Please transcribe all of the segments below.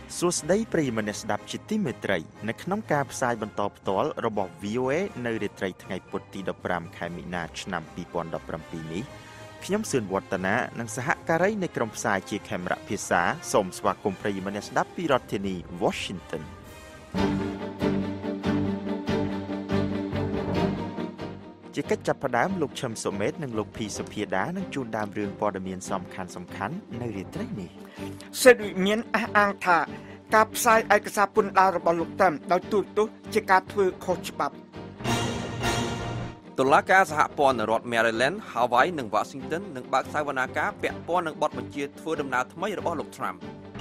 សួស្តីប្រិយមិត្តអ្នកស្ដាប់ជាទីមេត្រីនៅក្នុងការផ្សាយបន្តផ្ទាល់របស់ VOA នៅរាត្រីថ្ងៃពុធទី15ខែមីនាឆ្នាំ2017នេះខ្ញុំសឿនវឌ្ឍនានិងសហការីនៃក្រុមផ្សាយជាខេមរៈភាសាសូមស្វាគមន៍ប្រិយមិត្តអ្នកស្ដាប់ពីរដ្ឋធានី Washington ជាកិច្ចចាប់ផ្ដើមលោកឈឹមសុមេតនិងលោកភីសុភាដានឹងជួនដើមរឿងព័ត៌មានសំខាន់នៅរាត្រីនេះសិទ្ធិវិមានអះអាងថាការផ្សាយឯកសារពន្ធដាររបស់លោកតាំដោយទូរទស្សន៍ជាការធ្វើខុសច្បាប់តុលាការសហព័ន្ធរដ្ឋ Maryland, Hawaii និង Washington នឹងបើកសវនាការពាក់ព័ន្ធនឹងបទបញ្ជាធ្វើដំណើរថ្មីរបស់លោក Trump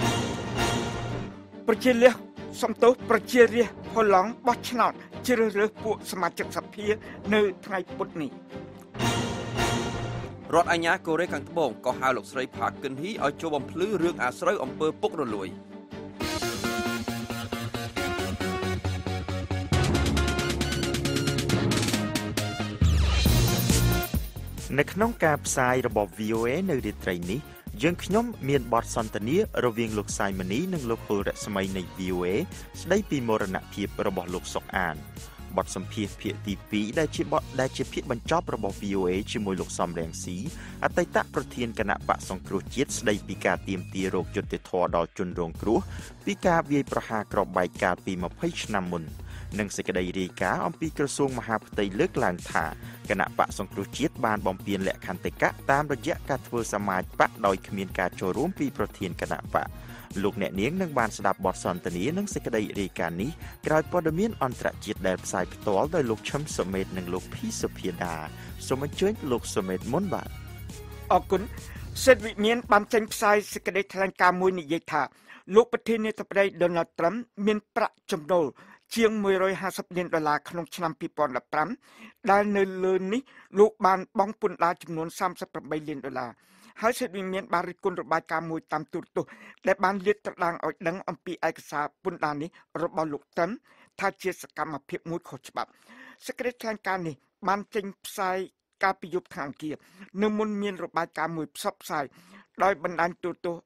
ប្រជារាស្ត្រផល្លង់បោះឆ្នោតជ្រើសរើសពួកសមាជិកសភានៅថ្ងៃពុធនេះរដ្ឋអាជ្ញាកូរ៉េខាងត្បូងក៏ហៅលោកស្រី Park Geun-hye ឲ្យចូលបំភ្លឺរឿងអាស្រូវអំពើពុករលួយនៅក្នុងការផ្សាយរបស់ VOA នៅរាត្រីនេះយើងខ្ញុំមានបទសន្ទនារវាងលោកសាយមនីនិងលោកហុលរស្មីនៃ VOA ស្ដីពីមរណភាពរបស់លោកសុកអានបទសម្ភាសន៍ភាគទី2ដែលជាភាគបញ្ចប់របស់ VOA ជាមួយលោកសំរងស៊ីអតីតប្រធានគណៈបកសង្គ្រោះជាតិស្ដីពីការទាមទាររោគយុត្តិធម៌ដល់ជនរងគ្រោះពីការវាយប្រហារគ្រាប់បែកកាលពី20ឆ្នាំមុននិងសេចក្តីរាយការណ៍អំពីក្រសួងមហាផ្ទៃលើកឡើងថាគណៈបកសង្គ្រោះជាតិបានបំពានលក្ខន្តិកៈតាមរយៈការធ្វើសមាជបកដោយគ្មានការចូលរួមពីប្រធានគណៈបកលោកអ្នកនាងនឹងបានស្ដាប់បទសន្ទនានិងសេចក្តីរាយការណ៍នេះក្រោយព័ត៌មានអន្តរជាតិដែលផ្សាយផ្ទាល់ដោយលោកឈឹមសុមេតនិងលោកភីសុភាដាសូមអញ្ជើញលោកសុមេតមុនបាទអរគុណសិទ្ធិវិមានបានចេញផ្សាយសេចក្តីថ្លែងការណ៍មួយនិយាយថាលោកប្រធានាធិបតី Donald Trump មានប្រាក់ចំណូលជាង$150 លានក្នុងឆ្នាំ2015ដែលនៅលើនេះលោកបានបង់ពន្ធដារចំនួន$38 លានហើយសិទ្ធិវិមានបានរិះគន់របាយការណ៍មួយតាមទូរទស្សន៍ដែលបានលាតត្រដាងឲ្យដឹងអំពីឯកសារពន្ធដារនេះរបស់លោកតាំថាជាសកម្មភាពមួយខុសច្បាប់សេចក្តីថ្លែងការណ៍នេះបានចេញផ្សាយកាលពីយប់ថ្ងៃអង្គារនៅមុនមានរបាយការណ៍មួយផ្សព្វផ្សាយដោយបណ្ដាញទូរទស្សន៍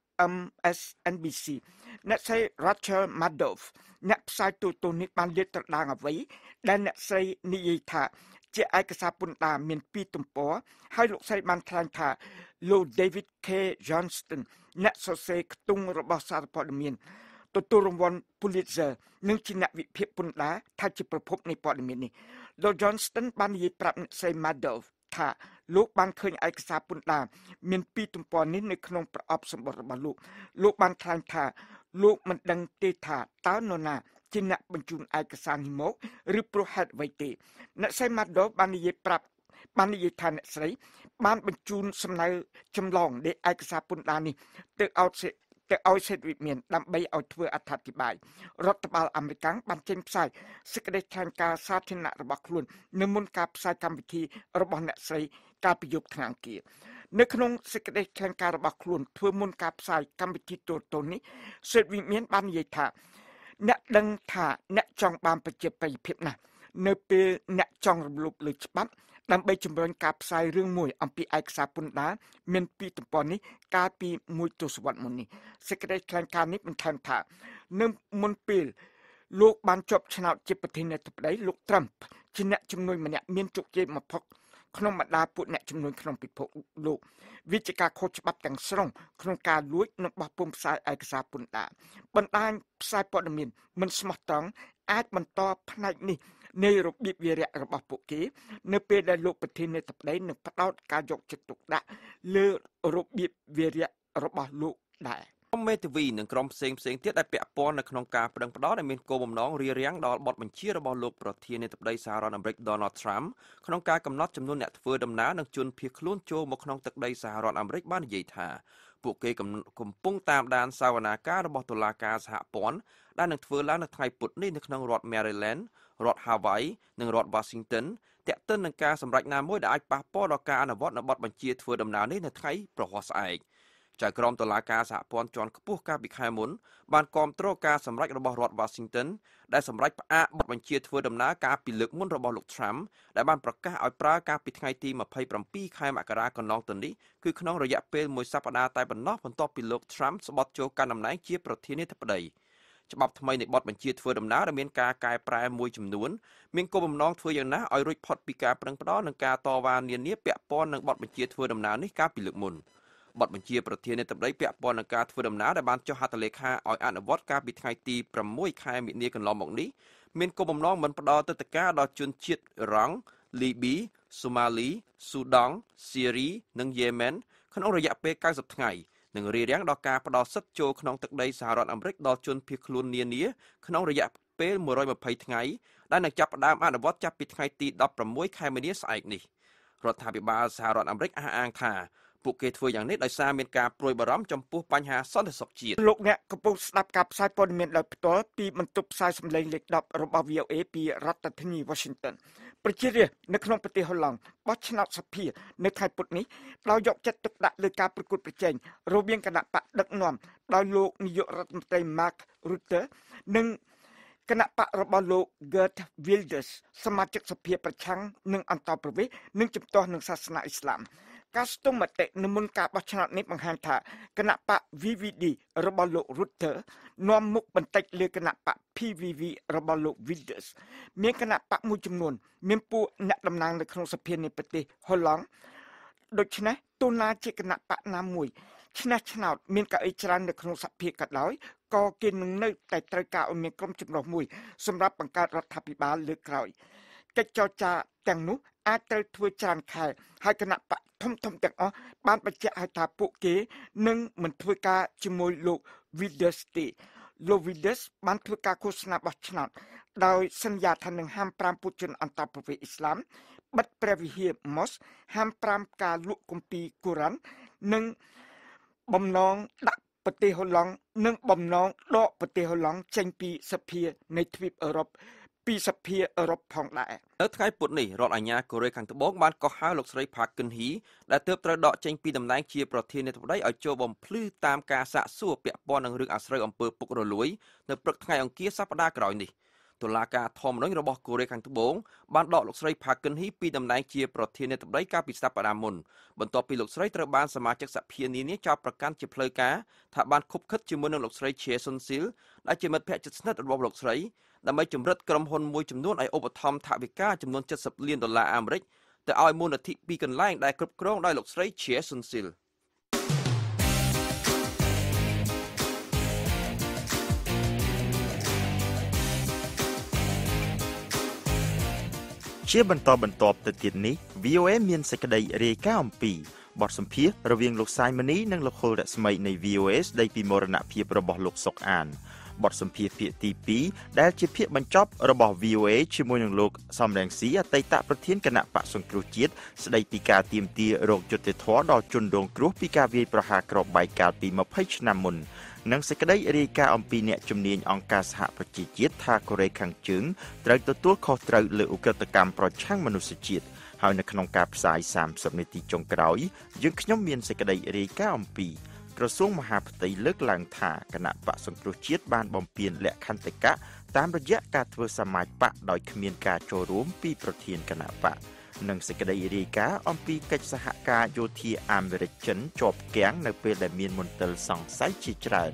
MSNBC អ្នកស្រី Rachel Maddow អ្នកផ្សាយទូរទស្សន៍នេះបានលាតត្រដាងអ្វីដែលអ្នកស្រីនិយាយថាជាឯកសារពន្ធដារមាន2ទំព័រហើយលោកស្រីបានថ្លែងថាលោក David K. Johnston អ្នកសរសេរខ្ទង់របស់សារព័ត៌មានទទួលរង្វាន់ Pulitzer និងជាអ្នកវិភាគពន្ធដារថាជាប្រភពនៃព័ត៌មាននេះលោក Johnston បាននិយាយប្រាប់អ្នកស្រី Maddow ថាលោកបានឃើញឯកសារពន្ធដារមាន2ទំព័រនេះនៅក្នុងប្រអប់សម្បត្តិរបស់លោកបានថ្លែងថាលោកមិនដឹងទេថាតើនរណាជាអ្នកបញ្ជូនឯកសារនេះមកឬព្រោះហេតុអ្វីទេអ្នកស្រី Maddow បាននិយាយថាអ្នកស្រីបានបញ្ជូនសំណើចម្លងនៃឯកសារពន្ធដារនេះទៅឲ្យសិទ្ធិវិមានដើម្បីឲ្យធ្វើអត្ថាធិប្បាយរដ្ឋបាលអាមេរិកបានចេញផ្សាយសេចក្តីថ្លែងការណ៍សាធារណៈរបស់ខ្លួននៅមុនការផ្សាយកម្មវិធីរបស់អ្នកស្រីកាលពីយប់ថ្ងៃអង្គារនៅក្នុងសេចក្តីថ្លែងការណ៍របស់ខ្លួនធ្វើមុនការផ្សាយកម្មវិធីទូរទស្សន៍នេះសិទ្ធិវិមានបាននិយាយថាអ្នកដឹងថាអ្នកចង់បានប្រជាប្រិយភាពណាស់នៅពេលអ្នកចង់រំលោភលើច្បាប់ដើម្បីជំរុញការផ្សាយរឿងមួយអំពីឯកសារពន្ធដារមាន2ទំព័រនេះកាលពី1ទសវត្សរ៍មុននេះសេចក្តីថ្លែងការណ៍នេះបន្ថែមថានៅមុនពេលលោកបានជាប់ឆ្នោតជាប្រធានាធិបតីលោក Trump ជាអ្នកជំនួយម្នាក់មានជោគជ័យបំផុតក្នុងបរ្យាពួកអ្នកជំនួយក្នុងពិភពលោកវាជាការខុសច្បាប់ទាំងស្រុងក្នុងការលួចនិងបោះពុម្ពផ្សាយឯកសារពន្ធដារបណ្ដាញផ្សាយព័ត៌មានមិនស្មោះត្រង់អាចបន្តផ្នែកនេះនៃរបៀបវារៈរបស់ពួកគេនៅពេលដែលលោកប្រធានាធិបតីនឹងផ្ដោតការយកចិត្តទុកដាក់លើរបៀបវារៈរបស់លោកដែរក្រុមមេធាវីនិងក្រុមផ្សេងទៀតដែលពាក់ព័ន្ធនៅក្នុងការប្តឹងផ្តល់ដែលមានគោលបំណងរារាំងដល់បទបញ្ជារបស់លោកប្រធានាធិបតីសហរដ្ឋអាមេរិក Donald Trump ក្នុងការកំណត់ចំនួនអ្នកធ្វើដំណើរនិងជនភៀសខ្លួនចូលមកក្នុងទឹកដីសហរដ្ឋអាមេរិកបាននិយាយថាពួកគេកំពុងតាមដានសវនាការរបស់តុលាការសហព័ន្ធដែលនឹងធ្វើឡើងនៅថ្ងៃពុធនេះនៅក្នុងរដ្ឋ Maryland រដ្ឋ Hawaii និងរដ្ឋ Washington ទាក់ទិននឹងការសម្រេចណាមួយដែលអាចប៉ះពាល់ដល់ការអនុវត្តនៅបទបញ្ជាធ្វើដំណើរនេះនៅថ្ងៃប្រហ័សស្អែកចៅក្រមតុលាការសហព័ន្ធជាន់ខ្ពស់កាលពីខែមុនបានគាំទ្រការសម្រេចរបស់រដ្ឋ Washington ដែលសម្រេចផ្អាកបទបញ្ជាធ្វើដំណើរកាលពីលើកមុនរបស់លោក Trump ដែលបានប្រកាសឲ្យប្រើកាលពីថ្ងៃទី27ខែមករាកន្លងទៅនេះគឺក្នុងរយៈពេល1សប្តាហ៍តែប៉ុណ្ណោះបន្ទាប់ពីលោក Trump ស្បត់ចូលកាន់តំណែងជាប្រធានាធិបតីច្បាប់ថ្មីនៃបទបញ្ជាធ្វើដំណើរដែលមានការកែប្រែមួយចំនួនមានគោលបំណងធ្វើយ៉ាងណាឲ្យរួចផុតពីការប្រឹងប្រែងនិងការតវ៉ានានាពាក់ព័ន្ធនឹងបទបញ្ជាធ្វើដំណើរនេះកាលពីលើកមុនបទបញ្ជាប្រធានាធិបតីពាក់ព័ន្ធនឹងការធ្វើដំណើរដែលបានចុះហត្ថលេខាឲ្យអនុវត្តកាលពីថ្ងៃទី6 ខែមិនិនាកន្លងមកនេះមានគោលបំណងមិនផ្ដល់ទិដ្ឋាការដល់ជនជាតិអ៊ីរ៉ង់លីប៊ីសូម៉ាលីស៊ូដង់ស៊ីរីនិងយេម៉ែនក្នុងរយៈពេល90ថ្ងៃនិងរារាំងដល់ការផ្ដល់សិទ្ធិចូលក្នុងទឹកដីសហរដ្ឋអាមេរិកដល់ជនភៀសខ្លួននានាក្នុងរយៈពេល120ថ្ងៃដែលនឹងចាប់ផ្ដើមអនុវត្តចាប់ពីថ្ងៃទី16 ខែមីនាស្អែកនេះរដ្ឋាភិបាលសហរដ្ឋអាមេរិកអះអាងថាពួកគេធ្វើយ៉ាងនេះដោយសារមានការព្រួយបារម្ភចំពោះបញ្ហាសន្តិសុខជាតិលោកអ្នកកំពុងស្ដាប់ការផ្សាយព័ត៌មានដោយផ្ទាល់ពីបន្ទប់ផ្សាយសម្លេងលេខ10របស់ VOA ពីរដ្ឋធានី Washington ប្រជារាស្ត្រនៅក្នុងប្រទេសហូឡង់បោះឆ្នោតសភានៅថ្ងៃពុធនេះដោយយកចិត្តទុកដាក់លើការប្រកួតប្រជែងរវាងគណៈបកដឹកនាំដោយលោកនាយករដ្ឋមន្ត្រី Mark Rutte និងគណៈបករបស់លោក Geert Wilders សមាជិកសភាប្រឆាំងនឹងអន្តរប្រវេសន៍និងជំទាស់នឹងសាសនាអ៊ីស្លាមការស្ទង់មតិនៅមុនការបោះឆ្នោតនេះបង្ហាញថាគណៈបក VVD របស់លោក Rutte នាំមុខបន្តិចលើគណៈបក PVV របស់លោក Wilders មានគណៈបកមួយចំនួនមានពួកអ្នកតំណាងនៅក្នុងសភានៃប្រទេសហូឡង់ដូច្នេះទោះណាជាគណៈបកណាមួយឆ្នះឆ្នោតមានកៅអីច្រើននៅក្នុងសភាក៏ដោយក៏គេនឹងនៅតែត្រូវការឲ្យមានក្រុមជំនួសមួយសម្រាប់បង្កើតរដ្ឋាភិបាលលើកក្រោយកិច្ចចរចាទាំងនោះអាចត្រូវធ្វើច្រើនខែហើយគណៈបកធំទាំងអស់បានបញ្ជាក់ឲ្យថាពួកគេនឹងមិនធ្វើការជាមួយលោក Wilders ទេលោក Wilders បានធ្វើការឃោសនាបោះឆ្នោតដោយសន្យាថានឹងហាម5ពួកជនអន្តរប្រវេសន៍អ៊ីស្លាមបិទព្រះវិហារ Mosque ហាម5ការលក់គម្ពីរកូរ៉ាន់និងបំណងដាក់ប្រទេសហូឡង់និងបំណងដកប្រទេសហូឡង់ចេញពីសភានៃទ្វីបអឺរ៉ុបពីសភាអឺរ៉ុបផងដែរនៅថ្ងៃពុធនេះរដ្ឋអាជ្ញាកូរ៉េខាងត្បូងបានកោះហៅលោកស្រី Park Geun-hye ដែលទើបត្រូវដកចេញពីតំណែងជាប្រធានាធិបតីឲ្យចូលបំភ្លឺតាមការសាកសួរពាក់ព័ន្ធនឹងរឿងអាស្រូវអំពើពុករលួយនៅព្រឹកថ្ងៃអង្គារសប្តាហ៍ក្រោយនេះតុលាការធម្មនុញ្ញរបស់កូរ៉េខាងត្បូងបានដកលោកស្រី Park Geun-hye ពីតំណែងជាប្រធានាធិបតីកាលពីសប្តាហ៍មុនបន្ទាប់ពីលោកស្រីត្រូវបានសមាជិកសភានានាចោទប្រកាន់ជាផ្លូវការថាបានខុបខិតជាមួយនឹងលោកស្រី Choi Soon-sil ដែលជាមិត្តភក្តិជិតស្និទ្ធរបស់លោកស្រីដើម្បីជំរិតក្រុមហ៊ុនមួយចំនួនឲ្យឧបត្ថម្ភថវិកាចំនួន$70 លានអាមេរិកទៅឲ្យមូលនិធិពីរកន្លែងដែលគ្រប់គ្រងដោយលោកស្រី Choi Soon-sil ជាបន្តទៅទៀតនេះ VOA មានសេចក្តីរាយការណ៍អំពីបទសម្ភាសន៍រវាងលោកសាយមនីនិងលោកហុលរស្មីនៃ VOA ស្ដីពីមរណភាពរបស់លោកសុកអានបទសម្ភាសន៍ភាគទី2ដែលជាភាគបញ្ចប់របស់ VOA ជាមួយនឹងលោកសំរងស៊ីអតីតប្រធានគណៈបក្សសង្គ្រោះជាតិស្ដីពីការទាមទាររកយុត្តិធម៌ដល់ជនរងគ្រោះពីការវាយប្រហារគ្រាប់បែកកាលពី20ឆ្នាំមុននិងសេចក្តីរាយការណ៍អំពីអ្នកជំនាញអង្គការសហប្រជាជាតិថាកូរ៉េខាងជើងត្រូវទទួលខុសត្រូវលើឧក្រិដ្ឋកម្មប្រឆាំងមនុស្សជាតិហើយនៅក្នុងការផ្សាយ30នាទីចុងក្រោយយើងខ្ញុំមានសេចក្តីរាយការណ៍អំពីក្រសួងមហាផ្ទៃលើកឡើងថាគណៈបក្សសង្គ្រោះជាតិបានបំពានលក្ខន្តិកៈតាមរយៈការធ្វើសមាជបកដោយគ្មានការចូលរួមពីប្រធានគណៈបកនិងសេចក្តីរាយការណ៍អំពីកិច្ចសហការយោធាអាមេរិកចិនជាប់គាំងនៅពេលដែលមានមន្ទិលសង្ស័យជាច្រើន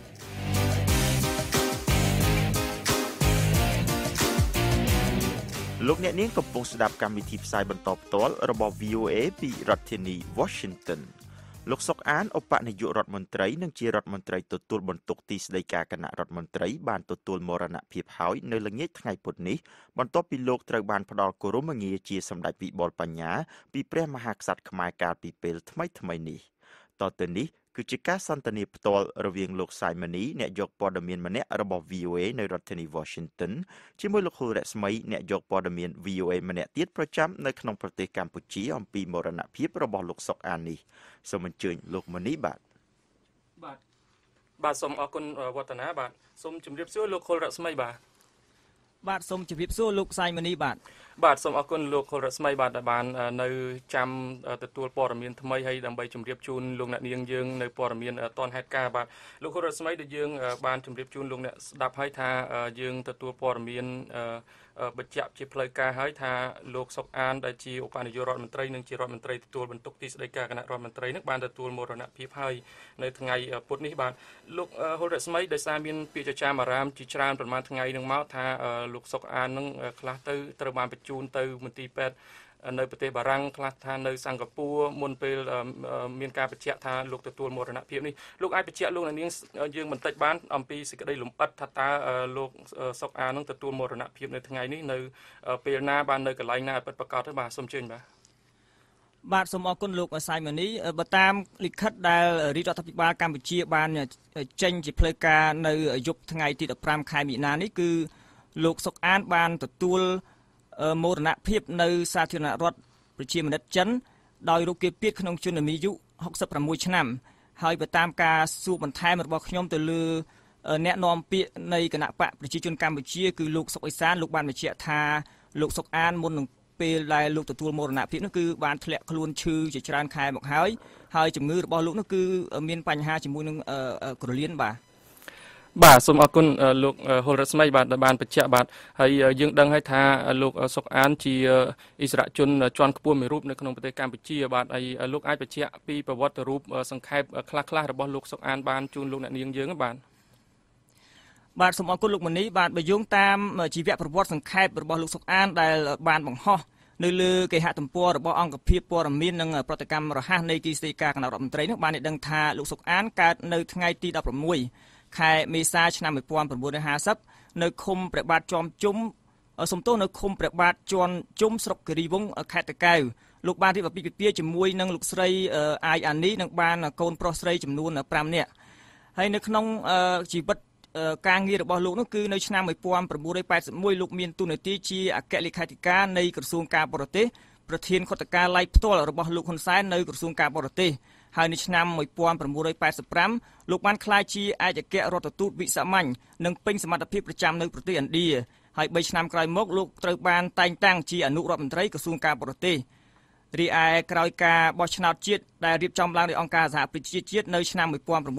លោកអ្នកនាងកំពុងស្ដាប់កម្មវិធីផ្សាយបន្តផ្ទាល់របស់ VOA ពីរដ្ឋធានី Washington លោកសុកអានឧបនាយករដ្ឋមន្ត្រីនិងជារដ្ឋមន្ត្រីទទួលបន្ទុកទីស្តីការគណៈរដ្ឋមន្ត្រីបានទទួលមរណភាពហើយនៅល្ងាចថ្ងៃពុធនេះបន្ទាប់ពីលោកត្រូវបានផ្ដល់គោរមងារជាសម្ដេចវិបុលបញ្ញាពីព្រះមហាក្សត្រខ្មែរកាលពីពេលថ្មីនេះតទៅនេះគឺជាការសន្ទនាផ្ទាល់រវាងលោកសាយមនីអ្នកយកព័ត៌មានម្នាក់របស់ VOA នៅរដ្ឋធានី Washington ជាមួយលោកហុលរស្មីអ្នកយកព័ត៌មាន VOA ម្នាក់ទៀតប្រចាំនៅក្នុងប្រទេសកម្ពុជាអំពីមរណភាពរបស់លោកសុកអាននេះសូមអញ្ជើញលោកមនីបាទសូមអរគុណវឌ្ឍនាបាទសូមជម្រាបសួរលោកហុលរស្មីបាទសូមជម្រាបសួរលោកសាយមនីបាទបាទសូមអរគុណលោកខុលរស្មីបាទដែលបាននៅចាំទទួលព័ត៌មានថ្មីហើយដើម្បីជម្រាបជូនលោកអ្នកនាងយើងនៅព័ត៌មានទាន់ហេតុការណ៍បាទលោកខុលរស្មីដែលយើងបានជម្រាបជូនលោកអ្នកស្ដាប់ហើយថាយើងទទួលព័ត៌មានបញ្ជាក់ជាផ្លូវការហើយថាលោកសុកអានដែលជាឧបនាយករដ្ឋមន្ត្រីនិងជារដ្ឋមន្ត្រីទទួលបន្ទុកទីស្តីការគណៈរដ្ឋមន្ត្រីនឹងបានទទួលមរណភាពហើយនៅថ្ងៃពុធនេះបាទលោកហុលរស្មីដោយសារមានពាក្យចចាមអារាមជាច្រើនប្រហែលថ្ងៃនឹងមកថាលោកសុកអាននឹងខ្លះទៅត្រូវបានបញ្ជូនទៅមន្ទីរពេទ្យនៅប្រទេសបារាំងខ្លះថានៅសិង្ហបុរីមុនពេលមានការបញ្ជាក់ថាលោកទទួលមរណភាពនេះលោកអាចបញ្ជាក់លោកនាងយើងបន្តិចបានអំពីសេចក្តីលម្អិតថាតើលោកសុកអាននឹងទទួលមរណភាពនៅថ្ងៃនេះនៅពេលណាបាននៅកន្លែងណាពិតប្រាកដទៅបាទសូមជឿបាទសូមអរគុណលោកសៃម៉ានីបើតាមលិខិតដែលរាជរដ្ឋាភិបាលកម្ពុជាបានចេញជាផ្លូវការនៅយប់ថ្ងៃទី15ខែមិនិនានេះគឺលោកសុកអានបានទទួលមរណភាពនៅសាធារណរដ្ឋប្រជាមានិតចិនដោយរោគគាពាធក្នុងជនអាយុ66ឆ្នាំហើយបើតាមការសួរបន្ថែមរបស់ខ្ញុំទៅលើអ្នកនាំពាក្យនៃគណៈបកប្រជាជនកម្ពុជាគឺលោកសុកអេសានលោកបានបញ្ជាក់ថាលោកសុកអានមុននឹងពេលដែលលោកទទួលមរណភាពនោះគឺបានធ្លាក់ខ្លួនឈឺជាច្រើនខែមកហើយជំងឺរបស់លោកនោះគឺមានបញ្ហាជាមួយនឹងក្រលៀនបាទសូមអរគុណលោកហុលរស្មីបាទដែលបានបញ្ជាក់បាទហើយយើងដឹងហើយថាលោកសុកអានជាអិសរាជជនជាន់ខ្ពស់មួយរូបនៅក្នុងប្រទេសកម្ពុជាបាទហើយលោកអាចបញ្ជាក់ពីប្រវត្តិរូបសង្ខេបខ្លះៗរបស់លោកសុកអានបានជូនលោកអ្នកនាងយើងបាទសូមអរគុណលោកមនីបាទបើយោងតាមជីវប្រវត្តិសង្ខេបរបស់លោកសុកអានដែលបានបង្ហោះនៅលើគេហទំព័ររបស់អង្គភាពព័ត៌មាននិងប្រតិកម្មរហ័សនៃទីស្តីការគណៈរដ្ឋមន្ត្រីនោះបានដឹងថាលោកសុកអានកើតនៅថ្ងៃទី16ខែមេសាឆ្នាំ1950នៅឃុំព្រះបាទជាំជុំនៅឃុំព្រះបាទជាន់ជុំស្រុកគិរីវង្សខេត្តតាកែវលោកបានរៀបអាពាហ៍ពិពាហ៍ជាមួយនឹងលោកស្រីអាយអានីនិងបានកូនប្រុសស្រីចំនួន5នាក់ហើយនៅក្នុងជីវិតការងាររបស់លោកនោះគឺនៅឆ្នាំ1981លោកមានតួនាទីជាអគ្គលេខាធិការនៃក្រសួងការបរទេសប្រធានខុទ្ទកាឡៃផ្ទាល់របស់លោកហ៊ុនសែននៅក្រសួងការបរទេសហើយនៅឆ្នាំ1985លោកបានក្លាយជាឯកអគ្គរដ្ឋទូតវិសាមញ្ញនិងពេញសមត្ថភាពប្រចាំនៅប្រទេសឥណ្ឌាហើយ3ឆ្នាំក្រោយមកលោកត្រូវបានតែងតាំងជាអនុរដ្ឋមន្ត្រីក្រសួងការបរទេសរីឯក្រោយការបោះឆ្នោតជាតិដែលរៀបចំឡើងដោយអង្គការសហប្រជាជាតិនៅឆ្នាំ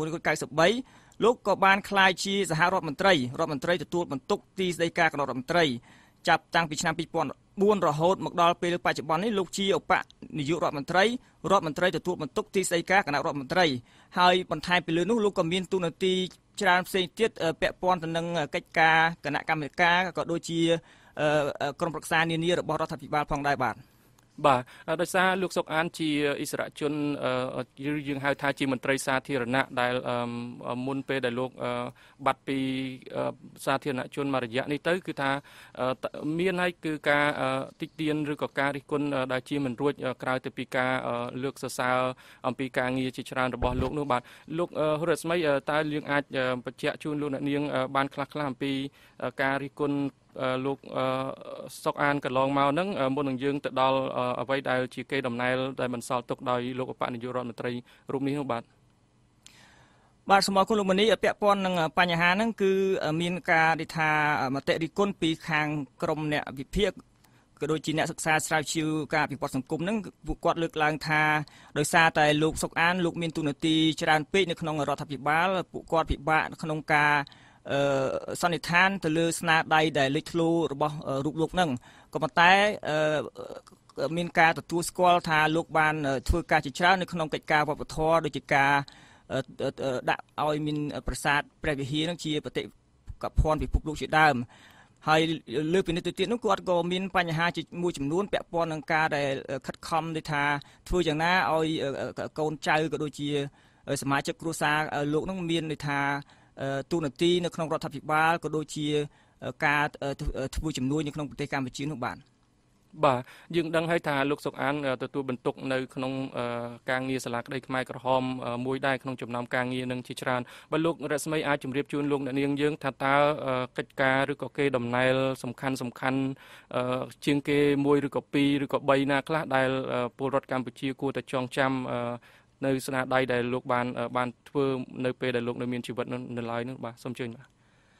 1993លោកក៏បានក្លាយជាសហរដ្ឋមន្ត្រីទទួលបន្ទុកទីស្តីការគណៈរដ្ឋមន្ត្រីចាប់តាំងពីឆ្នាំ2004រហូតមកដល់ពេលបច្ចុប្បន្ននេះលោកជាឧបនាយករដ្ឋមន្ត្រីទទួលបន្ទុកទីស្តីការគណៈរដ្ឋមន្ត្រីហើយបន្ថែមពីលើនោះលោកក៏មានតួនាទីច្រើនផ្សេងទៀតពាក់ព័ន្ធទៅនឹងកិច្ចការគណៈកម្មការក៏ដូចជាក្រុមប្រឹក្សានានារបស់រដ្ឋាភិបាលផងដែរបាទដោយសារលោកសុកអានជាអិសរាជជនយើងហៅថាជាមន្ត្រីសាធារណៈដែលមុនពេលដែលលោកបាត់ពីសាធារណជនមួយរយៈនេះទៅគឺថាមានហើយគឺការតិចទៀនឬក៏ការរិះគន់ដែលជាមិនរួចក្រៅទៅពីការលើកសរសើរអំពីការងារជាច្រើនរបស់លោកនោះបាទលោកហុលរស្មីតើយើងអាចបញ្ជាក់ជូនលោកអ្នកនាងបានខ្លះៗអំពីការរិះគន់លោកសុកអានកន្លងមកហ្នឹងមុននឹងយើងទៅដល់អ្វីដែលជាគេដំណើរដែលបន្សល់ទុកដោយលោកឧបនាយករដ្ឋមន្ត្រីរូបនេះនោះបាទសូមអរគុណលោកមនីពាក់ព័ន្ធនឹងបញ្ហាហ្នឹងគឺមានការនិយាយថាមតិរិះគន់ពីខាងក្រមអ្នកវិភាគក៏ដូចជាអ្នកសិក្សាស្រាវជ្រាវការអភិវឌ្ឍសង្គមហ្នឹងពួកគាត់លើកឡើងថាដោយសារតែលោកសុកអានលោកមានតួនាទីច្រើនពេកនៅក្នុងរដ្ឋាភិបាលពួកគាត់ពិបាកក្នុងការសន្និដ្ឋានទៅលើស្នាដៃដែលលេចធ្លោរបស់រូបលោកហ្នឹងក៏ប៉ុន្តែមានការទទួលស្គាល់ថាលោកបានធ្វើការជាច្រើននៅក្នុងកិច្ចការវប្បធម៌ដូចជាការដាក់ឲ្យមានប្រាសាទព្រះវិហារនឹងជាបេតិកភណ្ឌពិភពលោកជាដើមហើយលើពីនេះទៅទៀតនោះគាត់ក៏មានបញ្ហាមួយចំនួនពាក់ព័ន្ធនឹងការដែលខិតខំដូចថាធ្វើយ៉ាងណាឲ្យកូនចៅក៏ដូចជាសមាជិកគ្រួសារលោកនឹងមានដូចថាទូនាទីនៅក្នុងរដ្ឋាភិបាលក៏ដូចជាការធ្វើជំនួយនៅក្នុងប្រទេសកម្ពុជានោះបាទយើងដឹងហើយថាលោកសុកអានទទួលបន្ទុកនៅក្នុងការងារសាលាក្តីខ្មែរក្រហមមួយដែរក្នុងចំណោមការងារនឹងជាច្រើនបើលោករស្មីអាចជម្រាបជូនលោកអ្នកនាងយើងថាតើកិច្ចការឬក៏គេដំណើរសំខាន់ជាងគេ1ឬក៏2ឬក៏3ណាខ្លះដែលពលរដ្ឋកម្ពុជាគួរតែចងចាំនៅស្នាដៃដែលលោកបានធ្វើនៅពេលដែលលោកនៅមានជីវិតនៅឡើយនោះបាទសូមជឿបាទ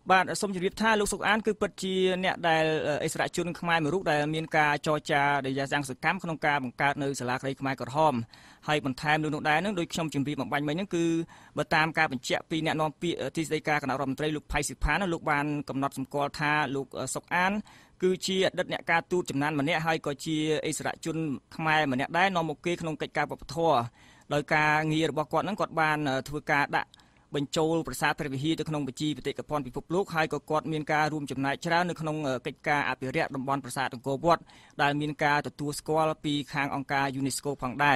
បាទសូមជម្រាបថាលោកសុកអានគឺពិតជាអ្នកដែលអិសរាជជនខ្មែរមួយរូបដែលមានការចរចាដែលយ៉ាងសកម្មក្នុងការបង្កើតនៅសាលាក្តីខ្មែរក្រហមហើយបន្ថែមលើនោះដែរនឹងដោយខ្ញុំជម្រាបបំបញ្ញមិញហ្នឹងគឺបើតាមការបញ្ជាក់ពីអ្នកនាំពាក្យទីស្តីការគណៈរដ្ឋមន្ត្រីលោកផៃស៊ីផានលោកបានកំណត់សម្គាល់ថាលោកសុកអានគឺជាអតីតអ្នកការទូតចំណានម្នាក់ហើយក៏ជាអិសរាជជនខ្មែរម្នាក់ដែរនាំមកគេក្នុងកិច្ចការវប្បធម៌ដោយការងាររបស់គាត់ហ្នឹងគាត់បានធ្វើការដាក់បញ្ចូលប្រាសាទព្រះវិហារទៅក្នុងវិជីបេតិកភណ្ឌពិភពលោកហើយក៏គាត់មានការរួមចំណែកច្រើននៅក្នុងកិច្ចការអភិរក្សតំបន់ប្រាសាទអង្គរវត្តដែលមានការទទួលស្គាល់ពីខាងអង្គការ UNESCO ផងដែរ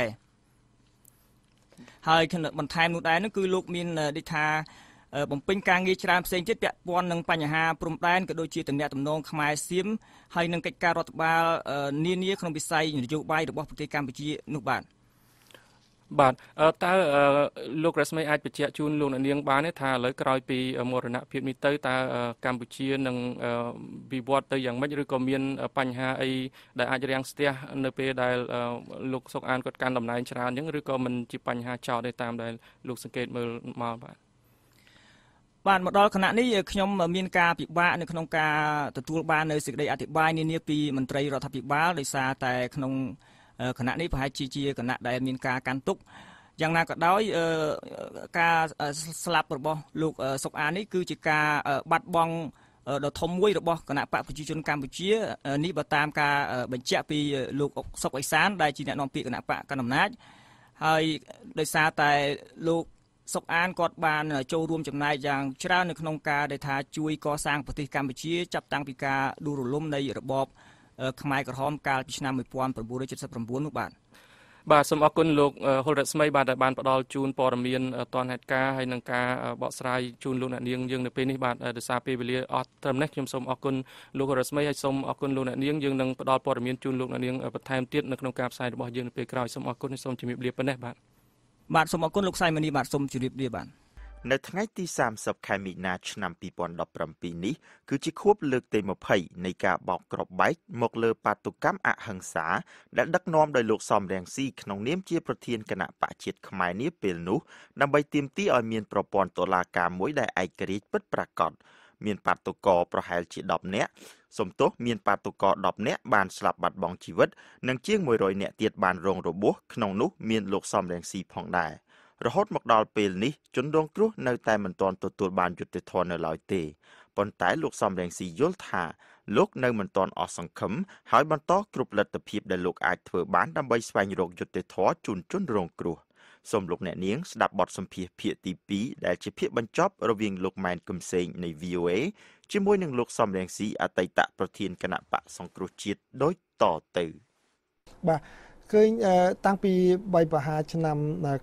ហើយបន្ថែមនោះដែរនោះគឺលោកមានដូចថាបំពេញការងារច្រើនផ្សេងទៀតពាក់ព័ន្ធនឹងបញ្ហាព្រំដែនក៏ដូចជាទំនាក់ទំនងខ្មែរសៀមហើយនឹងកិច្ចការរដ្ឋបាលនានាក្នុងវិស័យនយោបាយរបស់ប្រទេសកម្ពុជានោះបាទតើលោករស្មីអាចបញ្ជាក់ជូនលោកអ្នកនាងបានទេថាឥឡូវក្រោយពីមរណភាពនេះទៅតើកម្ពុជានឹងវិវត្តទៅយ៉ាងម៉េចឬក៏មានបញ្ហាអីដែលអាចរាំងស្ទះនៅពេលដែលលោកសុកអានគាត់កាន់តំណែងច្រើនអញ្ចឹងឬក៏មិនជាបញ្ហាចោទទេតាមដែលលោកសង្កេតមើលមកបាទមកដល់គណៈនេះខ្ញុំមានការពិបាកនៅក្នុងការទទួលបាននៅសេចក្តីអធិប្បាយនានាពីមន្ត្រីរដ្ឋាភិបាលដោយសារតែក្នុងគណៈនេះប្រហែលជាគណៈដែលមានការកាន់ទុកយ៉ាងណាក៏ដោយការស្លាប់របស់លោកសុកអាននេះគឺជាការបាត់បង់ដ៏ធំមួយរបស់គណៈបកប្រជាជនកម្ពុជានេះបើតាមការបញ្ជាក់ពីលោកសុកអេសានដែលជាអ្នកនាំពាក្យគណៈបកកណ្ដាលអំណាចហើយដោយសារតែលោកសុកអានគាត់បានចូលរួមចំណែកយ៉ាងច្រើននៅក្នុងការដែលថាជួយកសាងប្រទេសកម្ពុជាចាប់តាំងពីការដួលរលំនៃរបបខ្មែរក្រហមកាលពីឆ្នាំ1979នោះបាទសូមអរគុណលោកហុលរស្មីបាទដែលបានផ្ដល់ជូនព័ត៌មានទាន់ហេតុការណ៍ហើយនឹងការបកស្រាយជូនលោកអ្នកនាងយើងនៅពេលនេះបាទដោយសារពេលវេលាអស់ត្រឹមនេះខ្ញុំសូមអរគុណលោកហុលរស្មីហើយសូមអរគុណលោកអ្នកនាងយើងនឹងផ្ដល់ព័ត៌មានជូនលោកអ្នកនាងបន្ថែមទៀតនៅក្នុងការផ្សាយរបស់យើងនៅពេលក្រោយសូមអរគុណហើយសូមជម្រាបលាប៉ុណ្ណេះបាទសូមអរគុណលោកសៃមនីបាទសូមជម្រាបលាបាទនៅថ្ងៃទី30ខែមីនាឆ្នាំ2017នេះគឺជាខួបលើកទី20នៃការបោកគ្រាប់បែកមកលើបាតុកម្មអហិង្សាដែលដឹកនាំដោយលោកសំរងស៊ីក្នុងនាមជាប្រធានគណៈបកជាតិខ្មែរនាពេលនោះដើម្បីទាមទារឲ្យមានប្រព័ន្ធតុលាការមួយដែលឯករាជ្យពិតប្រាកដមានបាតុករប្រហែលជា10នាក់មានបាតុករ10នាក់បានស្លាប់បាត់បង់ជីវិតនិងជាង100នាក់ទៀតបានរងរបួសក្នុងនោះមានលោកសំរងស៊ីផងដែររហូតមកដល់ពេលនេះជនរងគ្រោះនៅតែមិនទាន់ទទួលបានយុត្តិធម៌នៅឡើយទេប៉ុន្តែលោកសំរងស៊ីយល់ថាលោកនៅមិនទាន់អស់សង្ឃឹមហើយបន្តគ្រប់លទ្ធភាពដែលលោកអាចធ្វើបានដើម្បីស្វែងរកយុត្តិធម៌ជូនជនរងគ្រោះសូមលោកអ្នកនាងស្ដាប់បទសម្ភាសន៍ភាគទី2ដែលជាភាគបញ្ចប់រវាងលោកម៉ែនគឹមសេងនៃ VOA ជាមួយនឹងលោកសំរងស៊ីអតីតប្រធានគណៈបកសង្គ្រោះជាតិដូចតទៅបាទឃើញតាំងពី3ប្រហែលឆ្នាំ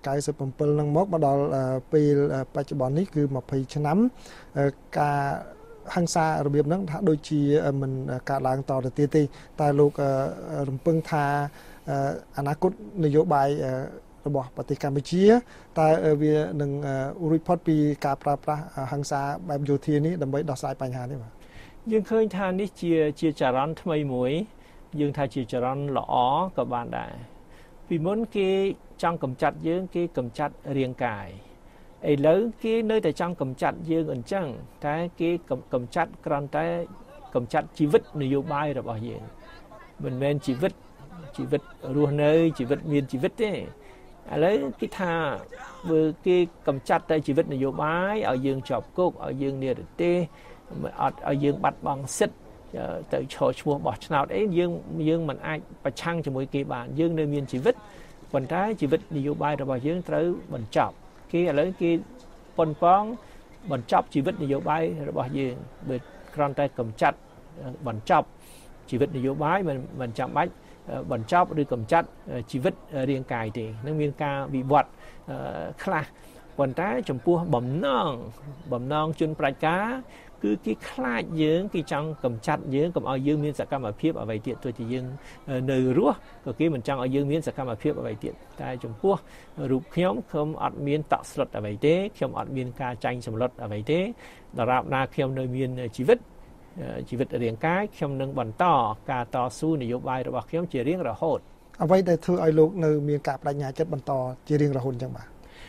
97នឹងមកដល់ពេលបច្ចុប្បន្ននេះគឺ20ឆ្នាំការហិង្សារបៀបហ្នឹងថាដូចជាមិនកើតឡើងតទៅទៀតទេតែលោករំពឹងថាអនាគតនយោបាយរបស់ប្រទេសកម្ពុជាតើវានឹងរួចផុតពីការប្រើប្រាស់ហិង្សាបែបយោធានេះដើម្បីដោះស្រាយបញ្ហានេះបាទយើងឃើញថានេះជាចរន្តថ្មីមួយយើងថាជាចរន្តល្អក៏បានដែរពីមុនគេចង់កម្ចាត់យើងគេកម្ចាត់រាងកាយឥឡូវគេនៅតែចង់កម្ចាត់យើងអញ្ចឹងតែគេកម្ចាត់គ្រាន់តែកម្ចាត់ជីវិតនយោបាយរបស់យើងមិនមែនជីវិតរស់នៅជីវិតមានជីវិតទេឥឡូវគេថាបើគេកម្ចាត់តែជីវិតនយោបាយឲ្យយើងជាប់គុកឲ្យយើងនិរទេសអត់ឲ្យយើងបាត់បង់សិទ្ធិទៅឈរឈ្មោះបោះឆ្នោតអីយើងមិនអាចប្រឆាំងជាមួយគេបានយើងនៅមានជីវិតប៉ុន្តែជីវិតនយោបាយរបស់យើងត្រូវបញ្ចប់គេឥឡូវគេប៉ុនប៉ងបញ្ចប់ជីវិតនយោបាយរបស់យើងបើគ្រាន់តែកម្ចាត់បញ្ចប់ជីវិតនយោបាយមិនចាំបាច់បញ្ចប់ឬកម្ចាត់ជីវិតរាងកាយទេនឹងមានការវិវត្តខ្លះប៉ុន្តែចំពោះបំណងជនប្រជាការគឺគេខ្លាចយើងគេចង់កម្ចាត់យើងកុំឲ្យយើងមានសកម្មភាពអ្វីទៀតទោះជាយើងនៅរស់ក៏គេមិនចង់ឲ្យយើងមានសកម្មភាពអ្វីទៀតតែចំពោះរូបខ្ញុំអត់មានតក់ស្លុតអ្វីទេខ្ញុំអត់មានការចាញ់សម្លុតអ្វីទេដរាបណាខ្ញុំនៅមានជីវិតរាងកាយខ្ញុំនឹងបន្តការតស៊ូនយោបាយរបស់ខ្ញុំជារៀងរហូតអ្វីដែលធ្វើឲ្យលោកនៅមានការបដិញ្ញាចិត្តបន្តជារៀងរហូតអញ្ចឹងបាទ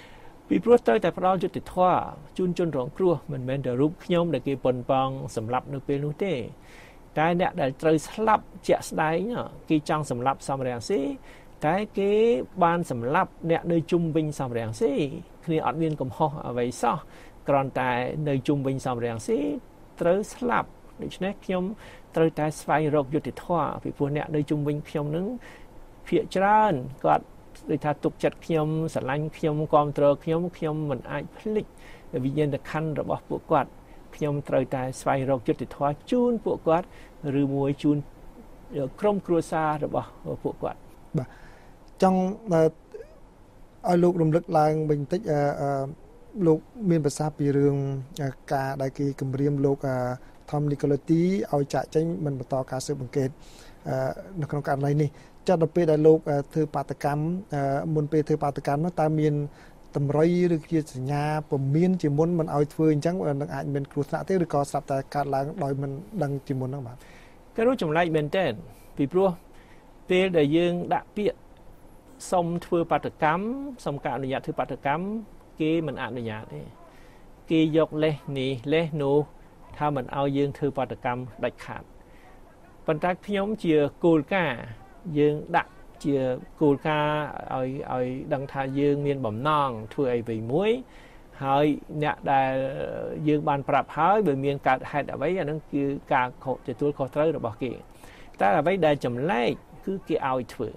ពីព្រោះទៅតែផ្ដល់យុត្តិធម៌ជូនជនរងគ្រោះមិនមែនតែរូបខ្ញុំដែលគេប៉ុនប៉ងសម្លាប់នៅពេលនោះទេតែអ្នកដែលត្រូវស្លាប់ជាក់ស្ដែងគេចង់សម្លាប់សំរងស៊ីតែគេបានសម្លាប់អ្នកនៅជុំវិញសំរងស៊ីគ្នាអត់មានកំហុសអ្វីសោះគ្រាន់តែនៅជុំវិញសំរងស៊ីត្រូវស្លាប់ដូច្នេះខ្ញុំត្រូវតែស្វែងរកយុត្តិធម៌ពីព្រោះអ្នកនៅជុំវិញខ្ញុំនឹងភាគច្រើនគាត់ដូចថាទុកចិត្តខ្ញុំស្រឡាញ់ខ្ញុំគ្រប់គ្រងខ្ញុំមិនអាចភ្លេចវិញ្ញាណក្ខន្ធរបស់ពួកគាត់ខ្ញុំត្រូវតែស្វែងរកយុត្តិធម៌ជូនពួកគាត់ឬមួយជូនក្រុមគ្រួសាររបស់ពួកគាត់បាទចង់ឲ្យលោករំលឹកឡើងបន្តិចលោកមានប្រសាសន៍ពីរឿងការដែលគេគម្រាមលោកថមនីកូឡូទីឲ្យចាក់ចេញមិនបន្តការស៊ើបអង្កេតនៅក្នុងករណីនេះចាត់ដល់ពេលដែលលោកធ្វើបាតកម្មមុនពេលធ្វើបាតកម្មនោះតើមានតម្រុយឬជាសញ្ញាពមៀនជាមុនមិនឲ្យធ្វើអញ្ចឹងនឹងអាចមានគ្រោះថ្នាក់ទេឬក៏ស្រាប់តែកាត់ឡើងដោយមិនដឹងជាមុនហ្នឹងបាទក៏នោះចម្លែកមែនទែនពីព្រោះពេលដែលយើងដាក់ពាក្យសុំធ្វើបាតកម្មសុំការអនុញ្ញាតធ្វើបាតកម្មគេមិនអនុញ្ញាតទេគេយកលេសនេះលេសនោះថាមិនឲ្យយើងធ្វើបាតកម្មដាច់ខាតប៉ុន្តែខ្ញុំជាគោលការណ៍យើងដាក់ជាគោលការណ៍ឲ្យដឹងថាយើងមានបំណងធ្វើអីអ្វីមួយហើយអ្នកដែលយើងបានប្រាប់ហើយបើមានកើតហេតុអ្វីអានឹងគឺការទទួលខុសត្រូវរបស់គេតែអ្វីដែលចម្លែកគឺគេឲ្យធ្វើ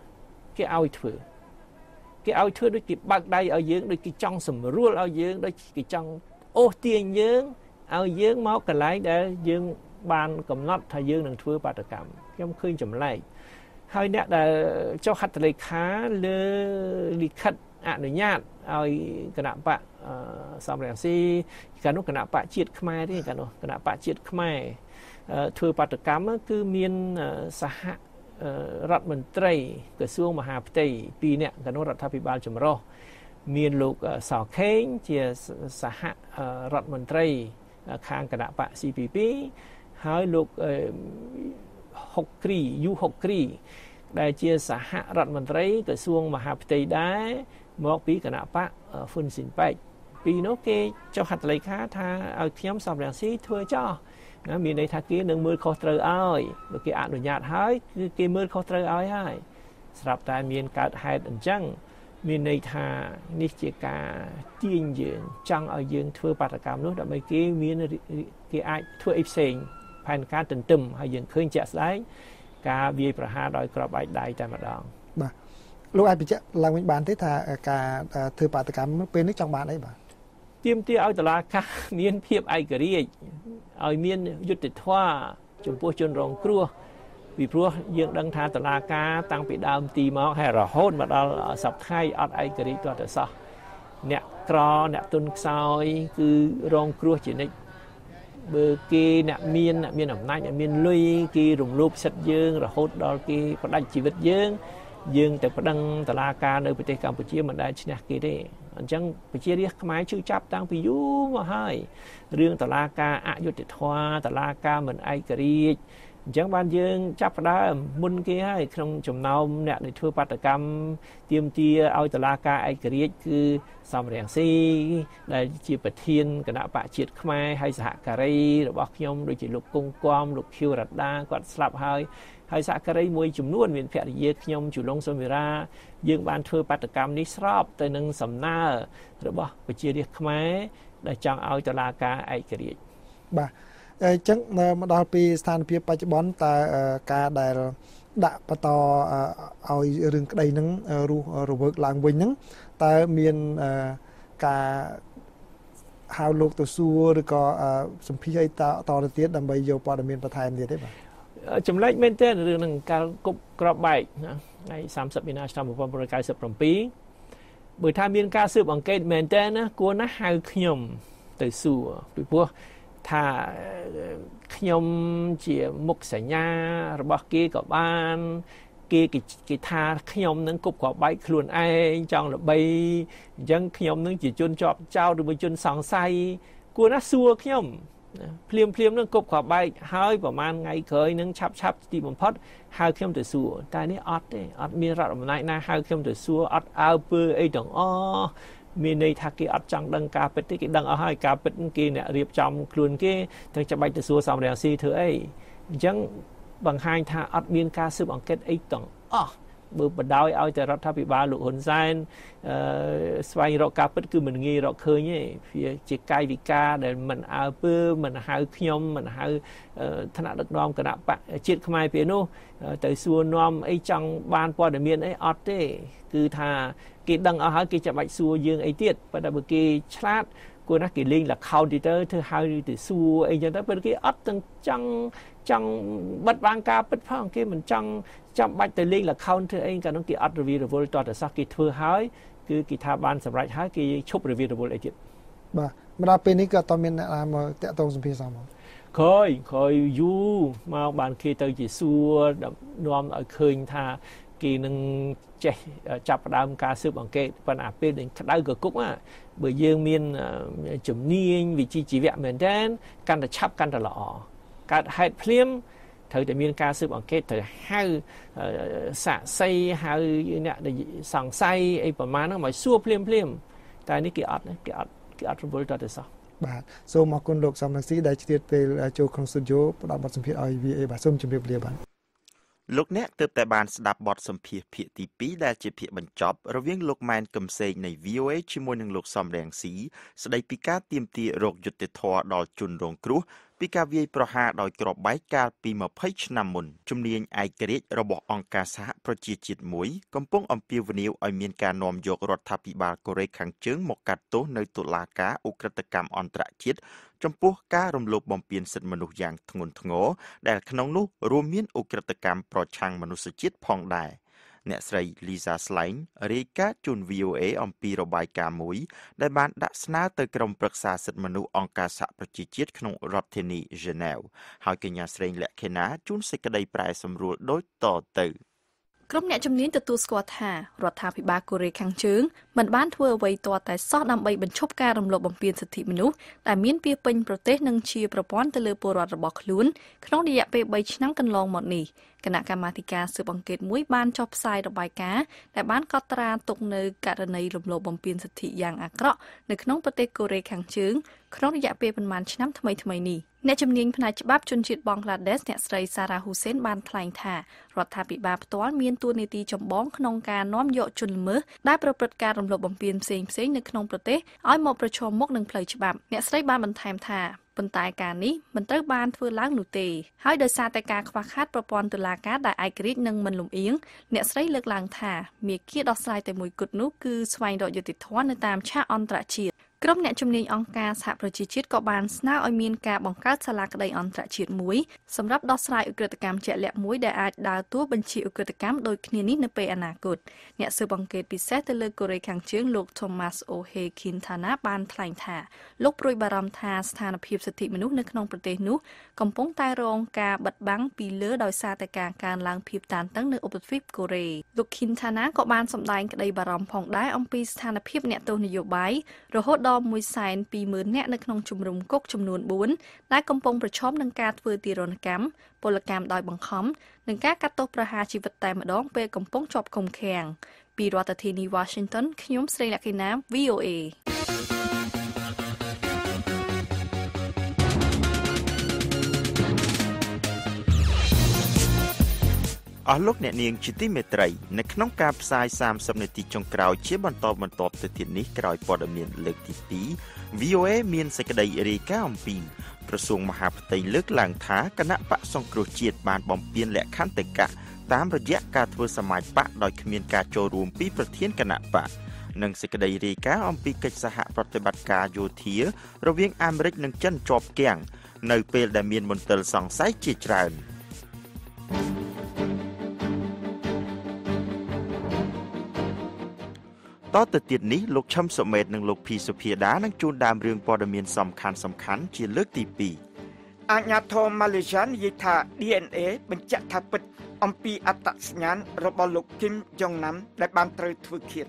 ដូចគេបើកដៃឲ្យយើងដូចគេចង់សម្រួលឲ្យយើងដូចគេចង់អូសទាញយើងឲ្យយើងមកកន្លែងដែលយើងបានកំណត់ថាយើងនឹងធ្វើបាតកម្មខ្ញុំឃើញចម្លែកហើយអ្នកដែលចុះហត្ថលេខាលើលិខិតអនុញ្ញាតឲ្យគណៈបកសំរងស៊ីកាលនោះគណៈបកជាតិខ្មែរទេកាលនោះគណៈបកជាតិខ្មែរធ្វើបាតកម្មគឺមានសហរដ្ឋមន្ត្រីក្រសួងមហាផ្ទៃ2នាក់កាលនោះរដ្ឋាភិបាលចម្រុះមានលោកសខេងជាសហរដ្ឋមន្ត្រីខាងគណៈបក CPP ហើយលោកហុកគ្រីយូហុកគ្រីដែលជាសហរដ្ឋមន្ត្រីក្រសួងមហាផ្ទៃដែរមកពីគណៈបកហ៊ុនស៊ីនប៉ែកពីនោះគេចុះហត្ថលេខាថាឲ្យខ្ញុំសំរងស៊ីធ្វើចោះណាមានន័យថាគេនឹងមើលខុសត្រូវឲ្យបើគេអនុញ្ញាតហើយគឺគេមើលខុសត្រូវឲ្យហើយស្រាប់តែមានកើតហេតុអញ្ចឹងមានន័យថានេះជាការទាញយើងចង់ឲ្យយើងធ្វើបាតកម្មនោះដើម្បីគេអាចធ្វើអីផ្សេងផែនការទន្ទឹមហើយយើងឃើញជាក់ស្ដែងការវាយប្រហារដោយក្របបែកដៃតែម្ដងបាទលោកអាចបញ្ជាក់ឡើងវិញបានទេថាការធ្វើបាតកម្មពេលនេះចង់បានអីបាទទាមទារឲ្យតុលាការមានភាពឯករាជ្យឲ្យមានយុត្តិធម៌ចំពោះជនរងគ្រោះពីព្រោះយើងដឹងថាតុលាការតាំងពីដើមទីមកហើយរហូតមកដល់សប្តាហ៍អត់ឯករាជ្យទាល់តែសោះអ្នកក្រអ្នកទុនខ្សោយគឺរងគ្រោះជានិច្ចបើគេអ្នកមានអំណាចអ្នកមានលុយគេរំលោភសិទ្ធិយើងរហូតដល់គេផ្ដាច់ជីវិតយើងតែប្តឹងតុលាការនៅប្រទេសកម្ពុជាមិនដែលឈ្នះគេទេអញ្ចឹងប្រជារាស្ត្រខ្មែរជឿចាប់តាំងពីយូរមកហើយរឿងតុលាការអយុត្តិធម៌តុលាការមិនឯករាជ្យអញ្ចឹងបានយើងចាប់ផ្ដើមមុនគេហើយក្នុងចំណោមអ្នកដែលធ្វើបាតកម្មទាមទារឲ្យតុលាការឯករាជ្យគឺសំរងស៊ីដែលជាប្រធានគណៈបកជាតិខ្មែរហើយសហការីរបស់ខ្ញុំដូចជាលោកគង់គំលោកខៀវរ៉ាដាគាត់ស្លាប់ហើយសហការីមួយចំនួនមានភរិយាខ្ញុំជូឡុងសូមីរ៉ាយើងបានធ្វើបាតកម្មនេះស្របទៅនឹងសំណើរបស់ប្រជារាស្ត្រខ្មែរដែលចង់ឲ្យតុលាការឯករាជ្យបាទអញ្ចឹងមកដល់ពីស្ថានភាពបច្ចុប្បន្នតើការដែលដាក់បន្តឲ្យរឿងក្តីហ្នឹងរស់រវើកឡើងវិញហ្នឹងតើមានការហៅលោកទៅសួរឬក៏សម្ភារអីតទៅទៀតដើម្បីយកព័ត៌មានបន្ថែមទៀតទេបាទចម្លែកមែនទែនរឿងនឹងការគប់ក្របបែកណាថ្ងៃ30មីនាឆ្នាំ1997បើថាមានការស៊ើបអង្កេតមែនទែនណាគួរណាស់ហៅខ្ញុំទៅសួរពីព្រោះថាខ្ញុំជាមុខសញ្ញារបស់គេក៏បានគេថាខ្ញុំនឹងគប់ក្របបែកខ្លួនឯងចង់ល្បីអញ្ចឹងខ្ញុំនឹងជាជនជាប់ចោទឬមួយជនសង្ស័យគួរណាស់សួរខ្ញុំភ្លាមនឹងគប់ក្របបែកហើយប្រហែលថ្ងៃក្រោយនឹងឆាប់ទីបំផុតហៅខ្ញុំទៅសួរតែនេះអត់ទេអត់មានរដ្ឋអំណាចណាហៅខ្ញុំទៅសួរអត់អើពើអីទាំងអស់មានន័យថាគេអត់ចង់ដឹងការពិតទេគេដឹងអស់ហើយការពិតគេអ្នករៀបចំខ្លួនគេទៅចាំបាច់ទៅសួរសំរងស៊ីធ្វើអីអញ្ចឹងបង្ហាញថាអត់មានការស៊ើបអង្កេតអីទាំងអស់បើបដ ாய் ឲ្យតែរដ្ឋាភិបាលលោកហ៊ុនសែនស្វែងរកការពិតគឺមិនងាយរកឃើញទេវាជាកាយវិការដែលមិនអើពើមិនហៅខ្ញុំមិនហៅថ្នាក់ដឹកនាំគណៈបកជាតិខ្មែរពេលនោះទៅសួរនាំអីចង់បានព័ត៌មានអីអត់ទេគឺថាគេដឹងអស់ហើយគេចាំបាច់សួរយើងអីទៀតប៉ុន្តែបើគេឆ្លាតគួរណាស់គេលេង account ទៅធ្វើហៅទៅសួរអីចឹងទៅពេលគេអត់ទាំងចង់បិទបាំងការពិតផងគេមិនចង់ចាំបាច់ទៅលេង account ធ្វើអីកាលនោះគេអត់រវីរវល់តតែសោះគេធ្វើហើយគឺគេថាបានសម្រេចហើយគេឈប់រវីរវល់អីទៀតបាទមកដល់ពេលនេះក៏អត់មានអ្នកណាមកតាក់ទងសម្ភារសមកខយយូមកបានគេទៅជាសួរនាំឲ្យឃើញថាគេនឹងចេះចាប់ផ្ដើមការស៊ើបអង្កេតប៉ុន្តែពេលដែលក្តៅកគុកបើយើងមានជំនាញវិជ្ជាជីវៈមែនតើកាន់តែឆាប់កាន់តែល្អកើតហេតុភ្លាមត្រូវតែមានការស៊ើបអង្កេតត្រូវហៅសាក់សីហៅអ្នកដែលសង្ស័យអីប្រមាណហ្នឹងមកសួរភ្លាមតែនេះគេអត់រវល់តទៅសោះបាទសូមអរគុណលោកសំរងស៊ីដែលជ្រាបពេលចូលក្នុងស្ទូឌីយោផ្ដល់បទសម្ភាសន៍ឲ្យ VOA បាទសូមជម្រាបលាបាទលោកអ្នកទើបតែបានស្ដាប់បទសម្ភាសន៍ភាគទី2ដែលជាភាគបញ្ចប់រវាងលោកម៉ែនកឹមសេងនៃ VOA ជាមួយនឹងលោកសំរងស៊ីស្ដីពីការទាមទាររកយុត្តិធម៌ដល់ជនរងគ្រោះពីការវាយប្រហារដោយគ្រាប់បែកកាលពី20ឆ្នាំមុនជំនាញឯករាជ្យរបស់អង្គការសហប្រជាជាតិមួយកំពុងអំពាវនាវឲ្យមានការនាំយករដ្ឋាភិបាលកូរ៉េខាងជើងមកកាត់ទោសនៅតុលាការឧក្រិដ្ឋកម្មអន្តរជាតិចំពោះការរំលោភបំពានសិទ្ធិមនុស្សយ៉ាងធ្ងន់ធ្ងរដែលក្នុងនោះរួមមានឧក្រិដ្ឋកម្មប្រឆាំងមនុស្សជាតិផងដែរអ្នកស្រី Lisa Slane រាយការណ៍ជូន VOA អំពីរបាយការណ៍មួយដែលបានដាក់ស្នើទៅក្រុមប្រឹក្សាសិទ្ធិមនុស្សអង្គការសហប្រជាជាតិក្នុងរដ្ឋធានី Geneva ហើយកញ្ញាស្រីលក្ខិណាជូនសេចក្តីប្រែសម្រួលដូចតទៅក្រុមអ្នកជំនាញទទួលស្គាល់ថារដ្ឋាភិបាលកូរ៉េខាងជើងមិនបានធ្វើអ្វីទាល់តែសោះដើម្បីបញ្ឈប់ការរំលោភបំពានសិទ្ធិមនុស្សដែលមានពាសពេញប្រទេសនិងជាប្រព័ន្ធទៅលើពលរដ្ឋរបស់ខ្លួនក្នុងរយៈពេល3ឆ្នាំកន្លងមកនេះគណៈកម្មាធិការស៊ើបអង្កេតមួយបានចុះផ្សាយរបាយការណ៍ដែលបានកត់ត្រាទុកនៅករណីរំលោភបំពានសិទ្ធិយ៉ាងអាក្រក់នៅក្នុងប្រទេសកូរ៉េខាងជើងក្នុងរយៈពេលប្រមាណឆ្នាំថ្មីៗនេះអ្នកជំនាញផ្នែកច្បាប់ជនជាតិបង់ក្លាដេសអ្នកស្រីសារ៉ាហ៊ូសេនបានថ្លែងថារដ្ឋាភិបាលផ្ទាល់មានតួនាទីចម្បងក្នុងការនាំយកជនល្មើសដែលប្រព្រឹត្តការរំលោភបំពានផ្សេងៗនៅក្នុងប្រទេសឲ្យមកប្រឈមមុខនឹងផ្លូវច្បាប់អ្នកស្រីបានបន្ថែមថាប៉ុន្តែការនេះមិនត្រូវបានធ្វើឡើងនោះទេហើយដោយសារតែការខ្វះខាតប្រព័ន្ធតុលាការដែលឯករាជ្យនិងមិនលំអៀងអ្នកស្រីលើកឡើងថាមាគ៌ាដោះស្រាយតែមួយគត់នោះគឺស្វែងរកយុត្តិធម៌នៅតាមឆាកអន្តរជាតិក្រុមអ្នកជំនាញអង្គការសហប្រជាជាតិក៏បានស្នើឲ្យមានការបង្កើតសាលាក្តីអន្តរជាតិមួយសម្រាប់ដោះស្រាយឧក្រិដ្ឋកម្មជាក់លាក់មួយដែលអាចដើរតួបញ្ជាឧក្រិដ្ឋកម្មដូចគ្នានេះនៅពេលអនាគតអ្នកស៊ើបអង្កេតពិសេសទៅលើកូរ៉េខាងជើងលោក Thomas O'Hay Quintana បានថ្លែងថាលោកព្រួយបារម្ភថាស្ថានភាពសិទ្ធិមនុស្សនៅក្នុងប្រទេសនោះកំពុងតែរងការបិទបាំងពីលើដោយសារតែការកើនឡើងភាពតានតឹងនៅឧបទ្វីបកូរ៉េលោក Quintana ក៏បានសម្ដែងក្តីបារម្ភផងដែរអំពីស្ថានភាពអ្នកទោសនយោបាយរហូតដល់120,000 នាក់នៅក្នុងជំរំគុកចំនួន4ដែលកំពុងប្រឈមនឹងការធ្វើទារុណកម្មពលកម្មដោយបង្ខំនិងការកាត់ទោសប្រហារជីវិតតែម្ដងពេលកំពុងជាប់ឃុំឃាំងពីរដ្ឋធានី Washington ខ្ញុំស្រីលក្ខិណា VOA អស់លោកអ្នកនាងជាទីមេត្រីនៅក្នុងការផ្សាយ30នាទីចុងក្រោយជាបន្តទៅទៀតនេះក្រោយព័ត៌មានលើកទី2 VOA មានសេចក្តីរាយការណ៍អំពីក្រសួងមហាផ្ទៃលើកឡើងថាគណៈបកសង្គ្រោះជាតិបានបំពានលក្ខន្តិកៈតាមរយៈការធ្វើសមាជបកដោយគ្មានការចូលរួមពីប្រធានគណៈបកនិងសេចក្តីរាយការណ៍អំពីកិច្ចសហប្រតិបត្តិការយោធារវាងអាមេរិកនិងចិនជាប់គាំងនៅពេលដែលមានមន្ទិលសង្ស័យជាច្រើនតទៅទៀតនេះលោកឈឹមសុមេតនិងលោកភីសុភាដានឹងជួនដើមរឿងព័ត៌មានសំខាន់ជាលើកទី2 អាជ្ញាធរម៉ាឡេស៊ីនិយាយថា DNA បញ្ជាក់ថាពិតអំពីអត្តសញ្ញាណរបស់លោកគីមយ៉ុងណាំដែលបានត្រូវធ្វើឃាត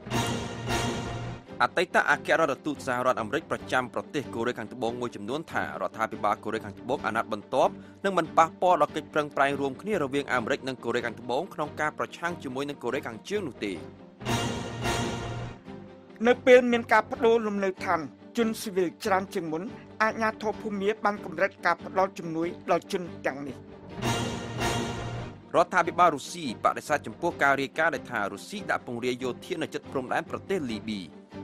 អតីតអគ្គរដ្ឋទូតសហរដ្ឋអាមេរិកប្រចាំប្រទេសកូរ៉េខាងត្បូងមួយចំនួនថារដ្ឋាភិបាលកូរ៉េខាងត្បូងអាណត្តិបន្ទាប់នឹងមិនប៉ះពាល់ដល់កិច្ចប្រឹងប្រែងរួមគ្នារវាងអាមេរិកនិងកូរ៉េខាងត្បូងក្នុងការប្រឆាំងជាមួយនឹងកូរ៉េខាងជើងនោះទេនៅពេលមានការបដូរលំនៅឋានជនស៊ីវិលច្រើនជាងមុនអាជ្ញាធរភូមាបានកម្រិតការផ្ដល់ជំនួយដល់ជនទាំងនេះរដ្ឋាភិបាលរុស្ស៊ីបដិសេធចំពោះការរាយការណ៍ដែលថារុស្ស៊ីដាក់ពង្រាយយោធានៅជិតព្រំដែនប្រទេសលីប៊ី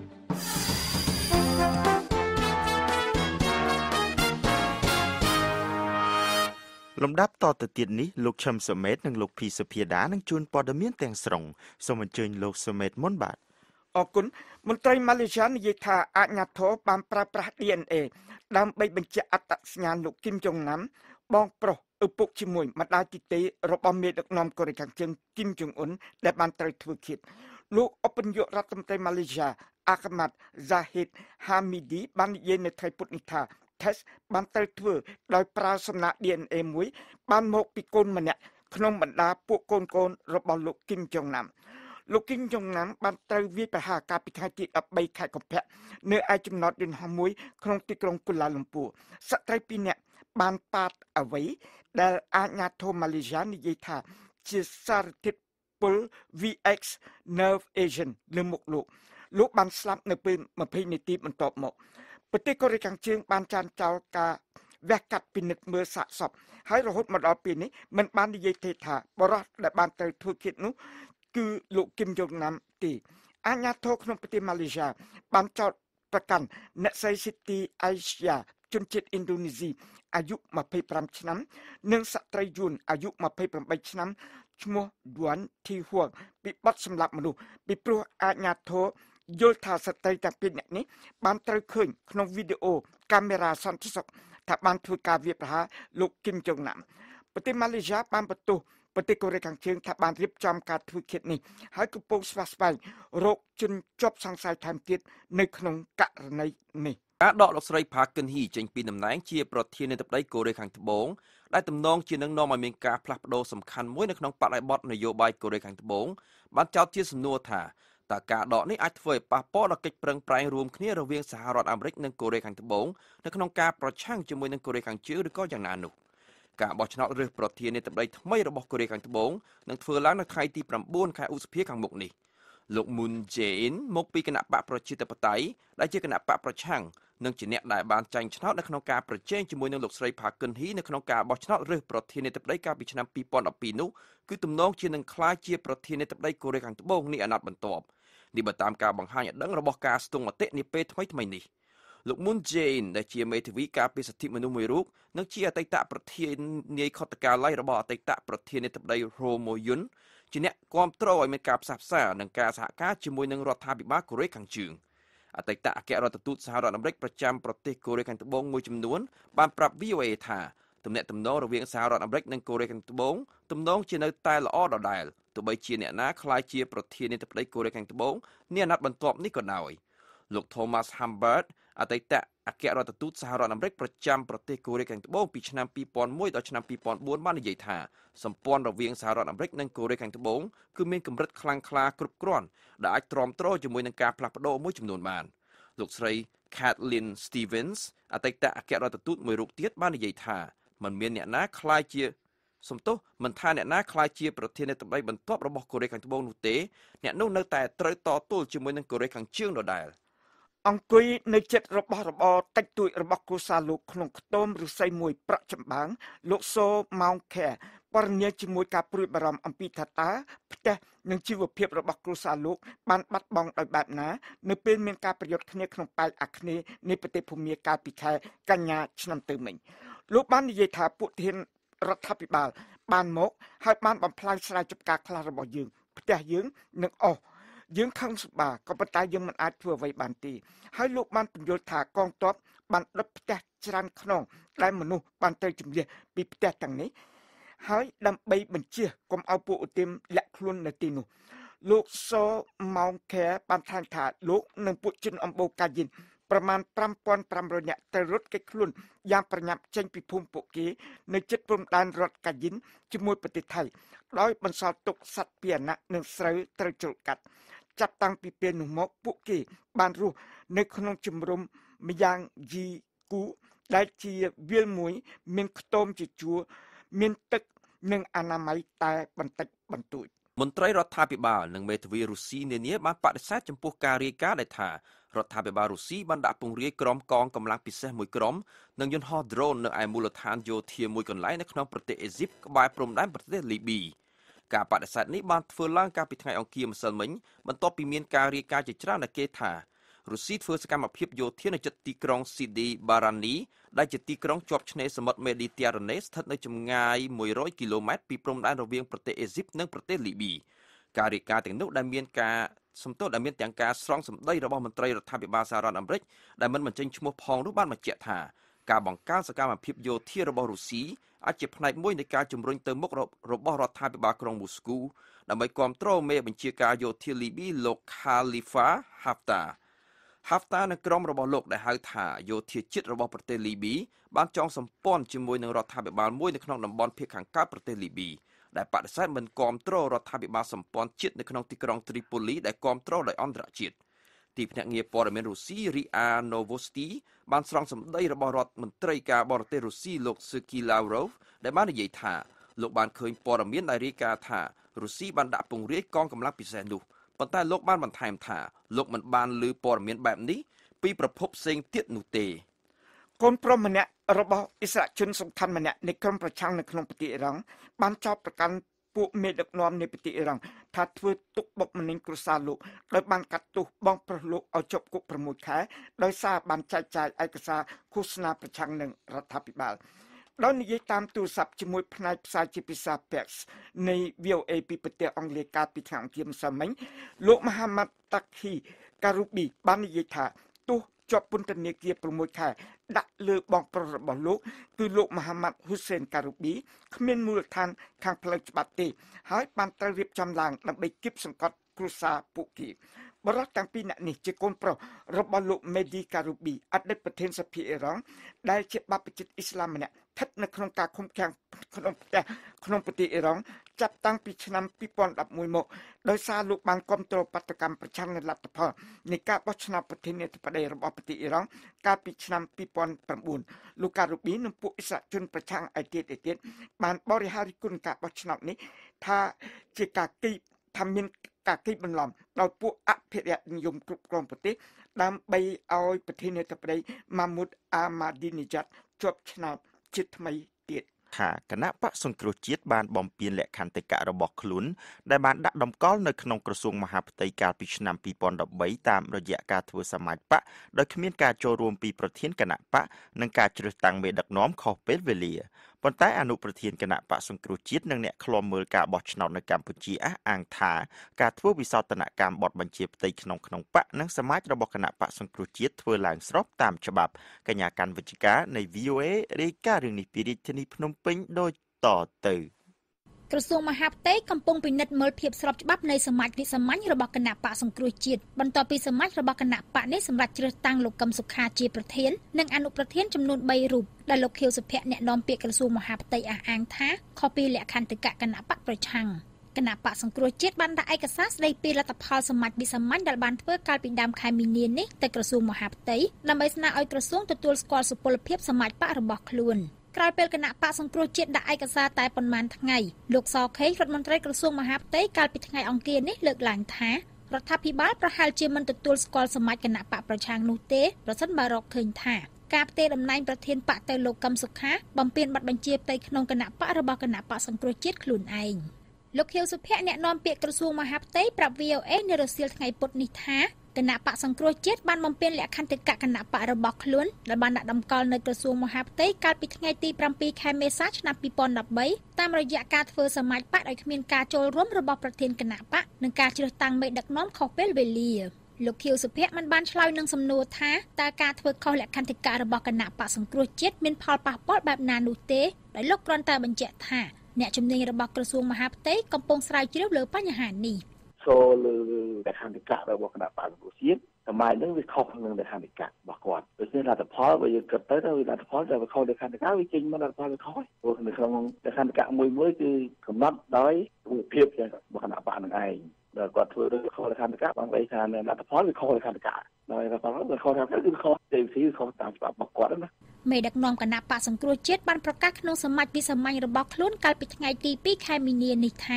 លំដាប់តទៅទៀតនេះលោកឈឹមសមេតនិងលោកភីសុភាដានឹងជួនព័ត៌មានទាំងស្រុងសូមអញ្ជើញលោកសមេតមុនបាទអរគុណមន្ត្រីម៉ាឡេស៊ីនិយាយថាអាជ្ញាធរបានប្រើប្រាស់ DNA ដើម្បីបញ្ជាក់អត្តសញ្ញាណលោកគីមចុងណាំបងប្រុសឪពុកជាមួយម្ដាយទីទេរបស់មេដឹកនាំកូរ៉េខាងជើងគីមចុងអ៊ុនដែលបានត្រូវធ្វើឃាតលោកឧបនាយករដ្ឋមន្ត្រីម៉ាឡេស៊ីអាហ្មាត់ហ្សាហេតហាមីឌីបាននិយាយនៅថ្ងៃពុធនេះថា test បានត្រូវធ្វើដោយប្រើសំណាក់ DNA មួយបានមកពីកូនម្នាក់ក្នុងបណ្ដាពួកកូនរបស់លោកគីមចុងណាំលោកគីមចុងណាំបានត្រូវវាយប្រហារកាលពីថ្ងៃទី13ខែកុម្ភៈនៅឯចំណតយន្តហោះមួយក្នុងទីក្រុងកូឡាឡុំពួរស្ត្រី2នាក់បានប៉ាតអ្វីដែលអាជ្ញាធរម៉ាឡេស៊ីនិយាយថាជាសារធាតុពុល VX nerve agent លើមុខលោកបានស្លាប់នៅពេល20នាទីបន្ទាប់មកប្រទេសកូរ៉េខាងជើងបានចាត់ចោលការវះកាត់ពិនិត្យមើលសាកសពហើយរហូតមកដល់ពេលនេះមិនបាននិយាយទេថាបរិះដែលបានត្រូវធ្វើឃាតនោះគឺលោកគីមចុងណាំទេអាជ្ញាធរក្នុងប្រទេសម៉ាឡេស៊ីបានចោទប្រកាន់អ្នកស្រីស៊ីទីអៃស្យាជនជាតិឥណ្ឌូនេស៊ីអាយុ25ឆ្នាំនិងស្ត្រីយួនអាយុ28ឆ្នាំឈ្មោះឌួនធីហួងពីបទសម្លាប់មនុស្សពីព្រោះអាជ្ញាធរយល់ថាស្ត្រីទាំងពីរនាក់នេះបានត្រូវឃើញក្នុងវីដេអូកាមេរ៉ាសន្តិសុខថាបានធ្វើការវាយប្រហារលោកគីមចុងណាំប្រទេសម៉ាឡេស៊ីបានបន្ទោសប្រទេសកូរ៉េខាងជើងថាបានរៀបចំការធ្វើឃាតនេះហើយកំពុងស្វះស្វែងរកជនជាប់សង្ស័យថែមទៀតនៅក្នុងករណីនេះការដកលោកស្រីផាកិនហ៊ីចេញពីតំណែងជាប្រធានាធិបតីកូរ៉េខាងត្បូងដែលទំនងជានឹងនាំឲ្យមានការផ្លាស់ប្ដូរសំខាន់មួយនៅក្នុងបរិបទនយោបាយកូរ៉េខាងត្បូងបានចោទជាសំណួរថាតើការដកនេះអាចធ្វើឲ្យប៉ះពាល់ដល់កិច្ចប្រឹងប្រែងរួមគ្នារវាងសហរដ្ឋអាមេរិកនិងកូរ៉េខាងត្បូងនៅក្នុងការប្រឆាំងជាមួយនឹងកូរ៉េខាងជើងឬក៏យ៉ាងណានោះការបោះឆ្នោតរើសប្រធានាធិបតីថ្មីរបស់កូរ៉េខាងត្បូងនឹងធ្វើឡើងនៅថ្ងៃទី9ខែឧសភាខាងមុខនេះលោកមុនជេអ៊ីនមកពីគណៈបកប្រជាធិបតេយ្យដែលជាគណៈបកប្រឆាំងនិងជាអ្នកដែលបានចាញ់ឆ្នោតនៅក្នុងការប្រជែងជាមួយនឹងលោកស្រីផាកិនហ៊ីនៅក្នុងការបោះឆ្នោតរើសប្រធានាធិបតីកាលពីឆ្នាំ2012នោះគឺទំនងជានឹងក្លាយជាប្រធានាធិបតីកូរ៉េខាងត្បូងនេះអាណត្តិបន្ទាប់នេះបើតាមការបង្ហាញឲ្យដឹងរបស់ការស្ទង់មតិនាពេលថ្មីនេះលោកមុនជេអ៊ីនដែលជាមេធាវីការពារសិទ្ធិមនុស្សមួយរូបនិងជាអតីតប្រធានាយខុទ្ទកាល័យរបស់អតីតប្រធានាធិបតីរ៉ូម៉ូយុនជាអ្នកគ្រប់គ្រងឲ្យមានការផ្សះផ្សានិងការសហការជាមួយនឹងរដ្ឋាភិបាលកូរ៉េខាងជើងអតីតអគ្គរដ្ឋទូតសហរដ្ឋអាមេរិកប្រចាំប្រទេសកូរ៉េខាងត្បូងមួយចំនួនបានប្រាប់ VOA ថាទំនាក់ទំនងរវាងសហរដ្ឋអាមេរិកនិងកូរ៉េខាងត្បូងទំនងជានៅតែល្អដដែលទោះបីជាអ្នកណាក្លាយជាប្រធានាធិបតីកូរ៉េខាងត្បូងនាអាណត្តិបន្ទាប់នេះក៏ដោយលោក Thomas Humbert អតីតអគ្គរដ្ឋទូតសហរដ្ឋអាមេរិកប្រចាំប្រទេសកូរ៉េខាងត្បូងពីឆ្នាំ2001ដល់ឆ្នាំ2004បាននិយាយថាសម្ព័ន្ធរវាងសហរដ្ឋអាមេរិកនិងកូរ៉េខាងត្បូងគឺមានកម្រិតខ្លាំងក្លាគ្រប់គ្រាន់ដែលអាចទ្រាំទ្រជាមួយនឹងការផ្លាស់ប្ដូរមួយចំនួនបានលោកស្រី Kathleen Stevens អតីតអគ្គរដ្ឋទូតមួយរូបទៀតបាននិយាយថាมันមានអ្នកណាក្លាយជាមិនថាអ្នកណាក្លាយជាប្រធានាធិបតីបន្ទាប់របស់កូរ៉េខាងត្បូងនោះទេអ្នកនោះនៅតែត្រូវតទល់ជាមួយនឹងកូរ៉េខាងជើងដដែលអង្គុយនៅចិត្តរបស់របរតិចតួចរបស់គ្រួសារលោកក្នុងខ្ទមឫស្សីមួយប្រក់ចម្បាំងលោកសូម៉ោងខែបរិញ្ញាជាមួយការព្រួយបារម្ភអំពីថាតើផ្ទះនិងជីវភាពរបស់គ្រួសារលោកបានបាត់បង់ដោយបែបណានៅពេលមានការប្រយុទ្ធគ្នាក្នុងប៉ែកអាគ្នេយ៍នៃប្រទេសភូមាកាលពីខែកញ្ញាឆ្នាំទៅមិញលោកបាននិយាយថាពួកធានរដ្ឋាភិបាលបានមកហើយបានបំផ្លាញស្រែចម្ការខ្លះរបស់យើងផ្ទះយើងនឹងអស់យើងខឹងសម្បាក៏ប៉ុន្តែយើងមិនអាចធ្វើអ្វីបានទេហើយលោកបានពន្យល់ថាកងទ័ពបានដុតផ្ទះច្រើនខ្នងដែលមនុស្សបានទៅជំនះពីផ្ទះទាំងនេះហើយដើម្បីបញ្ជាកុំឲ្យពួកឧទាមលាក់ខ្លួននៅទីនោះលោកសូម៉ោងខែបានថ្លែងថាលោកនិងពួកជនអំបូរកាយិនប្រមាណ 5,500 នាក់ទៅរត់គេចខ្លួនយ៉ាងប្រញាប់ចេញពីភូមិពួកគេនៅជិតព្រំដែនរដ្ឋកាយិនជាមួយប្រទេសថៃដោយបន្សល់ទុកសត្វពាហនៈនិងស្រូវត្រូវជលកាត់ចាប់តាំងពីពេលនោះមកពួកគេបានរស់នៅក្នុងជំរំម្យ៉ាងយីគូដែលជាវាលមួយមានខ្ទមជាជួរមានទឹកនិងអនាម័យតែបន្តិចបន្តួចមន្ត្រីរដ្ឋាភិបាលនិងមេធាវីរុស្ស៊ីនានាបានបដិសេធចំពោះការរាយការណ៍ដែលថារដ្ឋាភិបាលរុស្ស៊ីបានដាក់ពង្រាយក្រុមកងកម្លាំងពិសេសមួយក្រុមនិងយន្តហោះ drone នៅឯមូលដ្ឋានយោធាមួយកន្លែងនៅក្នុងប្រទេសអេស៊ីបក្បែរព្រំដែនប្រទេសលីប៊ីការបដិសេធនេះបានធ្វើឡើងកាលពីថ្ងៃអង្គារម្សិលមិញបន្ទាប់ពីមានការរាយការណ៍ជាច្រើនដែលគេថារុស្ស៊ីធ្វើសកម្មភាពយោធានៅជិតទីក្រុងស៊ីឌីបារ៉ានីដែលជាទីក្រុងជាប់ឆ្នេរសមុទ្រមេឌីទែរ៉ាណេស្ថិតនៅចម្ងាយ100គីឡូម៉ែត្រពីព្រំដែនរវាងប្រទេសអេស៊ីបនិងប្រទេសលីប៊ីការរាយការណ៍ទាំងនោះដែលមានទាំងការស្រង់សម្ដីរបស់មន្ត្រីរដ្ឋាភិបាលសហរដ្ឋអាមេរិកដែលមិនបញ្ចេញឈ្មោះផងនោះបានបញ្ជាក់ថាការបង្កើនសកម្មភាពយោធារបស់រុស្ស៊ីអាចជាផ្នែកមួយនៃការជំរុញទៅមុខរបស់រដ្ឋាភិបាលក្រុងមូស្គូដើម្បីគ្រប់គ្រងមេបញ្ជាការយោធាលីប៊ីលោក Khalifa Haftar នៅក្រុមរបស់លោកដែលហៅថាយោធាជាតិរបស់ប្រទេសលីប៊ីបានចងសម្ព័ន្ធជាមួយនឹងរដ្ឋាភិបាលមួយនៅក្នុងតំបន់ភាគខាងកើតប្រទេសលីប៊ីដែលបដិសេធមិនគ្រប់គ្រងរដ្ឋាភិបាលសម្ព័ន្ធជាតិនៅក្នុងទីក្រុងត្រីប៉ូលីដែលគ្រប់គ្រងដោយអន្តរជាតិទីភ្នាក់ងារព័ត៌មានរុស្ស៊ី RIA Novosti បានស្រង់សម្ដីរបស់រដ្ឋមន្ត្រីការបរទេសរុស្ស៊ីលោក Sergei Lavrov ដែលបាននិយាយថាលោកបានឃើញព័ត៌មានដែលរាយការណ៍ថារុស្ស៊ីបានដាក់ពង្រាយកងកម្លាំងពិសេសនោះប៉ុន្តែលោកបានបន្ថែមថាលោកមិនបានឮព័ត៌មានបែបនេះពីប្រភពផ្សេងទៀតនោះទេកូនប្រុសម្នាក់របស់អិស្រាអែលជនសំខាន់ម្នាក់នៃក្រុមប្រឆាំងនៅក្នុងប្រទេសអ៊ីរ៉ង់បានចោទប្រកាន់ពួកមេដឹកនាំនៃប្រទេសអ៊ីរ៉ង់ថាធ្វើទុកបុកម្នេញគ្រួសារលោកដោយបានកាត់ទោសបងប្រុសលោកឲ្យជាប់គុក6ខែដោយសារបានចែកចាយឯកសារឃោសនាប្រឆាំងនឹងរដ្ឋាភិបាលដោយនិយាយតាមទូរស័ព្ទជាមួយផ្នែកផ្សាយជាភាសា PEX នៃ VOA ពីប្រទេសអង់គ្លេសកាលពីថ្ងៃអង្គារម្សិលមិញលោក Mohammad Taqi Karoubi បាននិយាយថាទោសជាប់ពន្ធនាគារ6ខែដាក់លើបងប្រុសរបស់លោកគឺលោក Mohammad Hussein Karoubi គ្មានមូលដ្ឋានខាងផ្លូវច្បាប់ទេហើយបានត្រូវរៀបចំឡើងដើម្បីគៀបសង្កត់គ្រួសារពួកគេបរិបទទាំងពីរនាក់នេះជាកូនប្រុសរបស់លោក Mehdi Karoubi អតីតប្រធានសភាអ៊ីរ៉ង់ដែលជាបព្វជិតអ៊ីស្លាមម្នាក់ស្ថិតនៅក្នុងការឃុំឃាំងក្នុងប្រទេសអ៊ីរ៉ង់ចាប់តាំងពីឆ្នាំ2011មកដោយសារលោកបានគ្រប់គ្រងបាតុកម្មប្រឆាំងនឹងលទ្ធផលនៃការបោះឆ្នោតប្រធានាធិបតីរបស់ប្រទេសអ៊ីរ៉ង់កាលពីឆ្នាំ2009លោកការ៉ូប៊ីនិងពួកអិស្រាអែលជនប្រឆាំងឯទៀតបានបរិហារិគុណការបោះឆ្នោតនេះថាជាការមានការគិតបន្លំដោយពួកអភិរក្សនិយមគ្រប់គ្រងប្រទេសដើម្បីឲ្យប្រធានាធិបតីម៉ាមូតអាម៉ាឌីនីយ៉ាត់ជាប់ឆ្នោតជាថ្មីទៀតថាគណៈបកសង្គ្រោះជាតិបានបំពេញលក្ខន្តិកៈរបស់ខ្លួនដែលបានដាក់តម្កល់នៅក្នុងក្រសួងមហាផ្ទៃកាលពីឆ្នាំ2013តាមរយៈការធ្វើសមាជបកដោយគ្មានការចូលរួមពីប្រធានគណៈបកនិងការជ្រើសតាំងមេដឹកនាំខុសពេលវេលាប៉ុន្តែអនុប្រធានគណៈបកសង្គ្រោះជាតិនិងអ្នកឃ្លាំមើលការបោះឆ្នោតនៅកម្ពុជាអះអាងថាការធ្វើវិសោធនកម្មបទបញ្ជាផ្ទៃក្នុងបកនិងសមាជរបស់គណៈបកសង្គ្រោះជាតិធ្វើឡើងស្របតាមច្បាប់កញ្ញាកាន់វិជ្ជការនៃ VOA រាយការណ៍រឿងនេះពីរាជធានីភ្នំពេញដូចតទៅក្រសួងមហាផ្ទៃកំពុងពិនិត្យមើលភាពស្របច្បាប់នៃសមាជវិសាមញ្ញរបស់គណៈបកសង្គ្រោះជាតិបន្ទាប់ពីសមាជរបស់គណៈបកនេះសម្រាប់ជ្រើសតាំងលោកកឹមសុខាជាប្រធាននិងអនុប្រធានចំនួន3រូបដែលលោកខៀវសុភ័ក្រអ្នកនាំពាក្យក្រសួងមហាផ្ទៃអះអាងថាខុសពីលក្ខន្តិកៈគណៈបកប្រឆាំងគណៈបកសង្គ្រោះជាតិបានដាក់ឯកសារស្ដីពីលទ្ធផលសមាជវិសាមញ្ញដែលបានធ្វើកាលពីដើមខែមីនានេះទៅក្រសួងមហាផ្ទៃដើម្បីស្នើឲ្យក្រសួងទទួលស្គាល់សុពលភាពសមាជបករបស់ខ្លួនក្រោយពេលគណៈបកសង្គ្រោះជាតិដាក់ឯកសារតែប៉ុន្មានថ្ងៃលោកសខេងរដ្ឋមន្ត្រីក្រសួងមហាផ្ទៃកាលពីថ្ងៃអង្គារនេះលើកឡើងថារដ្ឋាភិបាលប្រហែលជាមិនទទួលស្គាល់សមាជគណៈបកប្រឆាំងនោះទេប្រសិនបើរកឃើញថាការផ្ទេរតំណែងប្រធានបកទៅលោកកឹមសុខាបំពេញបទបញ្ជាផ្ទៃក្នុងគណៈបករបស់គណៈបកសង្គ្រោះជាតិខ្លួនឯងលោកខៀវសុភ័ក្រអ្នកនាំពាក្យក្រសួងមហាផ្ទៃប្រាប់ VOA នៅរសៀលថ្ងៃពុធនេះថាគណៈបកសង្គ្រោះជាតិបានបំពេញលក្ខន្តិកៈគណៈបករបស់ខ្លួនដែលបានដាក់តម្កល់នៅក្រសួងមហាផ្ទៃកាលពីថ្ងៃទី7ខែមេសាឆ្នាំ2013តាមរយៈការធ្វើសមាជបកដោយគ្មានការចូលរួមរបស់ប្រធានគណៈបកនិងការជ្រើសតាំងមេដឹកនាំខុសពេលវេលាលោកខៀវសុភ័ក្រមិនបានឆ្លើយនឹងសំណួរថាតើការធ្វើខុសលក្ខន្តិកៈរបស់គណៈបកសង្គ្រោះជាតិមានផលប៉ះពាល់បែបណានោះទេដោយលោកគ្រាន់តែបញ្ជាក់ថាអ្នកជំនាញរបស់ក្រសួងមហាផ្ទៃកំពុងស្រាវជ្រាវលើបញ្ហានេះចូលលើលក្ខន្តិកៈរបស់គណៈបកសង្គ្រោះជាតិសម័យហ្នឹងវាខុសនឹងលក្ខន្តិកៈរបស់គាត់ដូច្នេះលទ្ធផលបើយើងគិតទៅលទ្ធផលដែលវាខុសលក្ខន្តិកៈវាចេញមកលទ្ធផលវាខុសព្រោះនៅក្នុងលក្ខន្តិកៈមួយគឺកំណត់ដោយរូបភាពរបស់គណៈបកនឹងឯងដល់គាត់ធ្វើដូចខុសលក្ខន្តិកៈបងបីថាលទ្ធផលវាខុសលក្ខន្តិកៈដោយលទ្ធផលវាខុសតាមគឺខុសទេវិធីខុសតាមច្បាប់របស់គាត់ណាមេដឹកនាំគណៈបកសង្គ្រោះជាតិបានប្រកាសក្នុងសមាជវិសាមញ្ញរបស់ខ្លួនកាលពីថ្ងៃទី2ខែមីនានេះថា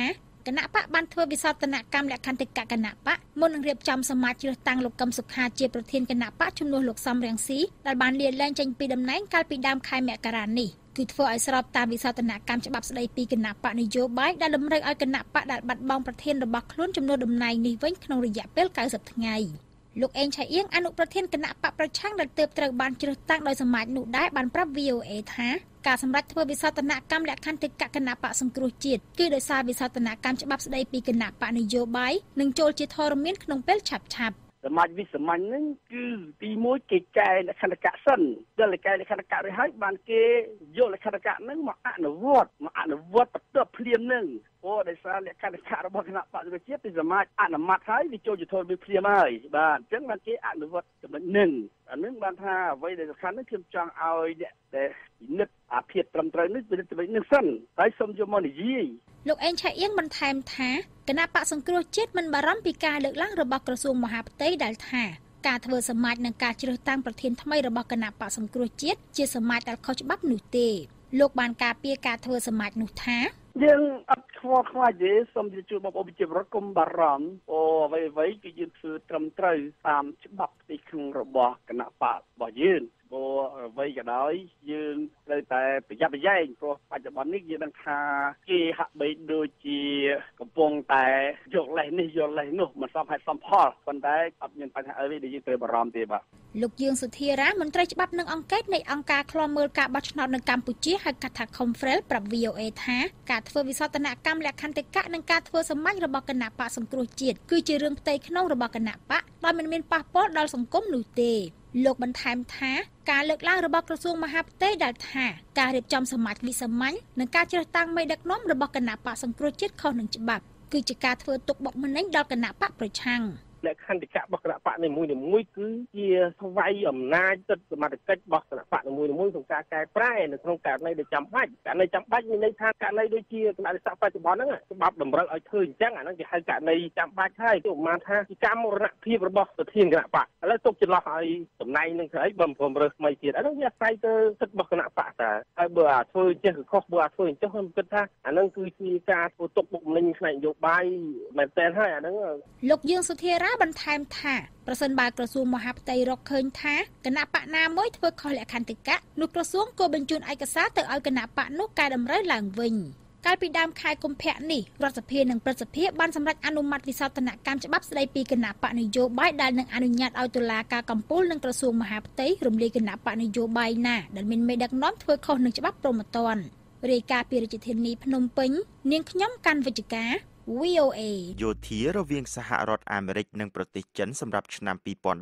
គណៈបកបានធ្វើវិសោធនកម្មលក្ខន្តិកគណៈបកមុននឹងរៀបចំសមាជជ្រើសតាំងលោកកឹមសុខាជាប្រធានគណៈបកជំនួសលោកសំរងស៊ីដែលបានលាលែងចេញពីតំណែងកាលពីដើមខែមករានេះគឺធ្វើឲ្យស្របតាមវិសោធនកម្មច្បាប់ស្តីពីគណៈបកនយោបាយដែលតម្រូវឲ្យគណៈបកដែលបាត់បង់ប្រធានរបស់ខ្លួនជំនួសតំណែងនេះវិញក្នុងរយៈពេល90ថ្ងៃលោកអេងឆៃអៀងអនុប្រធានគណៈបកប្រឆាំងដែលទើបត្រូវបានជ្រើសតាំងដោយសមាជនោះដែរបានប្រាប់ VOA ថាការសម្រេចធ្វើវិសោធនកម្មលក្ខន្តិកគណៈបកសង្គ្រោះជាតិគឺដោយសារវិសោធនកម្មច្បាប់ស្តីពីគណៈបកនយោបាយនឹងចូលជាធរមានក្នុងពេលឆាប់ៗសមាជវិសាមញ្ញហ្នឹងគឺទី1គេកែលក្ខន្តិកៈសិនដល់កែលក្ខន្តិកៈរួចហើយបានគេយកលក្ខន្តិកៈហ្នឹងមកអនុវត្តបន្ទាប់ភ្លាមហ្នឹងព្រោះដោយសារលក្ខន្តិកៈរបស់គណៈបកប្រជាជាតិពីសមាជអនុម័តហើយវាចូលជាធរមានភ្លាមហើយបាទអញ្ចឹងបានគេអនុវត្តចំណុចហ្នឹងអានឹងបានថាអ្វីដែលសំខាន់ហ្នឹងខ្ញុំចង់ឲ្យអ្នកដែលពិនិត្យអាភាពត្រឹមត្រូវនេះពិនិត្យទៅវិញនឹងសិនហើយសូមយកមកនិយាយលោកអេងឆៃអៀងបន្ថែមថាគណៈបកសង្គ្រោះជាតិមិនបារម្ភពីការលើកឡើងរបស់ក្រសួងមហាផ្ទៃដែលថាការធ្វើសមាជនិងការជ្រើសតាំងប្រធានថ្មីរបស់គណៈបកសង្គ្រោះជាតិជាសមាជដែលខុសច្បាប់នោះទេលោកបានការពារការធ្វើសមាជនោះថាយើងអត់ខ្វល់ខ្វាយទេសូមជម្រាបបងប្អូនប្រជាពលរដ្ឋកុំបារម្ភអ្វីគឺយើងធ្វើត្រឹមត្រូវតាមច្បាប់ទីក្នុងរបស់គណៈបករបស់យើងព្រោះអ្វីក៏ដោយយើងត្រូវតែប្រយ័ត្នប្រយែងព្រោះបច្ចុប្បន្ននេះយើងដឹងថាគេហាក់បីដូចជាកំពុងតែយកលេសនេះយកលេសនោះមិនសមហេតុសមផលប៉ុន្តែអត់មានបញ្ហាអីដែលយើងត្រូវបារម្ភទេបាទលោកយឿងសុធារាមន្ត្រីច្បាប់និងអង្គការនៃអង្គការឃ្លាំមើលការបោះឆ្នោតនៅកម្ពុជាហៅកាត់ថា Khmer ប្រាប់ VOA ថាការធ្វើវិសោធនកម្មលក្ខន្តិកៈនិងការធ្វើសមាជរបស់គណៈបកសង្គ្រោះជាតិគឺជារឿងផ្ទៃក្នុងរបស់គណៈបកដោយមិនមានប៉ះពាល់ដល់សង្គមនោះទេលោកបន្ថែមថាការលើកឡើងរបស់ក្រសួងមហាផ្ទៃដែលថាការរៀបចំសមាជវិសាមញ្ញនិងការជ្រើសតាំងមេដឹកនាំរបស់គណៈបកសង្គ្រោះជាតិខុសនឹងច្បាប់គឺជាការធ្វើទុកបុកម្នេញដល់គណៈបកប្រឆាំងលក្ខន្តិកៈរបស់គណៈបកនីមួយៗគឺជាស្វ័យអំណាចសិទ្ធិសមត្ថកិច្ចរបស់គណៈបកនីមួយៗក្នុងការកែប្រែនៅក្នុងករណីដែលចាំបាច់ករណីចាំបាច់មានន័យថាករណីដូចជាគណៈរដ្ឋបច្ចុប្បន្នហ្នឹងច្បាប់តម្រូវឲ្យធ្វើអញ្ចឹងអាហ្នឹងគេហៅករណីចាំបាច់ហើយឧបមាថាជាការមរណភាពរបស់ប្រធានគណៈបកឥឡូវទុកចន្លោះឲ្យតំណែងនឹងស្អីបើមិនរើសថ្មីទៀតអាហ្នឹងវាអាស្រ័យទៅសិទ្ធិរបស់គណៈបកតាហើយបើអាធ្វើចេះគឺខុសបើអាធ្វើអញ្ចឹងខ្ញុំគិតថាអាហ្នឹងគឺជាការធ្វើទុកបុកម្នេញផ្នែកនយោបាយមែនទែនហើយអាហ្នឹងលោកយឿងសុធារាបន្ថែមថាប្រសិនបើក្រសួងមហាផ្ទៃរកឃើញថាគណៈបកណាមួយធ្វើខុសលក្ខន្តិកៈនោះក្រសួងក៏បញ្ជូនឯកសារទៅឲ្យគណៈបកនោះកែតម្រូវឡើងវិញកាលពីដើមខែកុម្ភៈនេះរដ្ឋសភានិងព្រឹទ្ធសភាបានសម្រេចអនុម័តវិសោធនកម្មច្បាប់ស្តីពីគណៈបកនយោបាយដែលនឹងអនុញ្ញាតឲ្យតុលាការកំពូលនិងក្រសួងមហាផ្ទៃរំលាយគណៈបកនយោបាយណាដែលមានមេដឹកនាំធ្វើខុសនឹងច្បាប់ព្រហ្មទណ្ឌរាយការណ៍ពីរាជធានីភ្នំពេញនាងខ្ញុំកាន់វិជ្ជការVOA យោធារវាងសហរដ្ឋអាមេរិកនិងប្រទេសចិនសម្រាប់ឆ្នាំ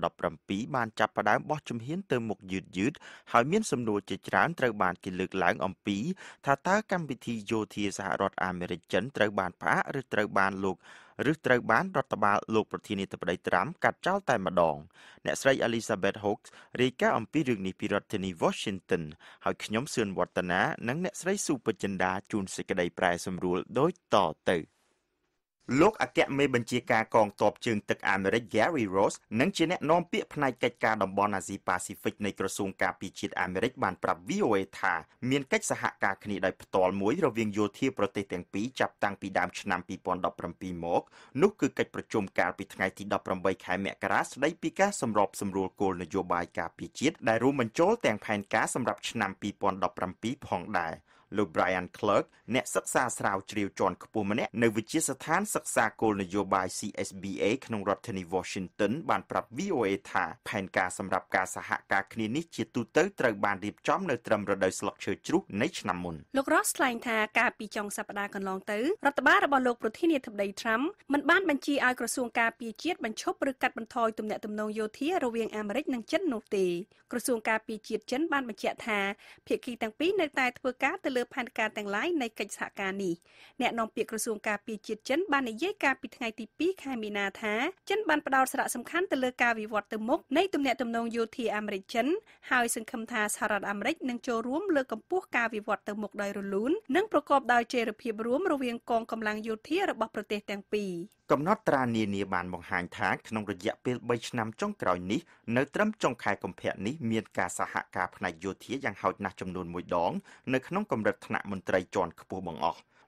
2017បានចាប់ផ្ដើមបោះជំហានទៅមុខយឺតហើយមានសំណួរជាច្រើនត្រូវបានគេលើកឡើងអំពីថាតើកម្មវិធីយោធាសហរដ្ឋអាមេរិកចិនត្រូវបានផ្អាកឬត្រូវបានរដ្ឋបាលលោកប្រធានាធិបតីត្រាំកាត់ចោលតែម្ដងអ្នកស្រី Elizabeth Hoax រាយការណ៍អំពីរឿងនេះពីរដ្ឋធានី Washington ហើយខ្ញុំសឿនវឌ្ឍនានិងអ្នកស្រីស៊ូពេជ្រចិន្តាជួនសេចក្តីប្រែសម្រួលដូចតទៅលោកអគ្គមេបញ្ជាការកងទ័ពជើងទឹកអាមេរិក Gary Ross និងជាអ្នកនាំពាក្យផ្នែកកិច្ចការតំបន់អាស៊ីប៉ាស៊ីហ្វិកនៃក្រសួងការពារជាតិអាមេរិកបានប្រាប់ VOA ថាមានកិច្ចសហការគ្នាដោយផ្ទាល់មួយរវាងយោធាប្រទេសទាំងពីរចាប់តាំងពីដើមឆ្នាំ2017មកនោះគឺកិច្ចប្រជុំកាលពីថ្ងៃទី18ខែមករាស្ដីពីការសម្របសម្រួលគោលនយោបាយការពារជាតិដែលរួមបញ្ចូលទាំងផែនការសម្រាប់ឆ្នាំ2017ផងដែរលោក Brian Clark អ្នកសិក្សាស្រាវជ្រាវជាន់ខ្ពស់ម្នាក់នៅវិទ្យាស្ថានសិក្សាគោលនយោបាយ CSBA ក្នុងរដ្ឋធានី Washington បានប្រាប់ VOA ថាផែនការសម្រាប់ការសហការគ្នានេះជាទូទៅត្រូវបានរៀបចំនៅត្រឹមរដូវស្លឹកឈើជ្រុះនៃឆ្នាំមុនលោក Ross ថ្លែងថាកាលពីចុងសប្តាហ៍កន្លងទៅរដ្ឋបាលរបស់លោកប្រធានាធិបតី Trump មិនបានបញ្ជាឲ្យក្រសួងការពារជាតិបញ្ឈប់ឬកាត់បន្ថយទំនាក់ទំនងយោធារវាងអាមេរិកនិងចិននោះទេក្រសួងការពារជាតិចិនបានបញ្ជាក់ថាភាគីទាំងពីរនៅតែធ្វើការទៅលើផែនការទាំងឡាយនៃកិច្ចសហការនេះអ្នកនាំពាក្យក្រសួងការពារជាតិចិនបាននិយាយកាលពីថ្ងៃទី2ខែមីនាថាចិនបានផ្ដោតសារៈសំខាន់ទៅលើការវិវត្តទៅមុខនៃទំនាក់ទំនងយោធាអាមេរិកចិនហើយសង្ឃឹមថាសហរដ្ឋអាមេរិកនឹងចូលរួមលើកកម្ពស់ការវិវត្តទៅមុខដោយរលូននិងប្រកបដោយចីរភាពរួមរវាងកងកម្លាំងយោធារបស់ប្រទេសទាំងពីរកំណត់ត្រានានាបានបង្ហាញថាក្នុងរយៈពេល3ឆ្នាំចុងក្រោយនេះនៅត្រឹមចុងខែកុម្ភៈនេះមានការសហការផ្នែកយោធាយ៉ាងហោចណាស់ចំនួន1ដងនៅក្នុងកម្រិតថ្នាក់មន្ត្រីជាន់ខ្ពស់បង្អស់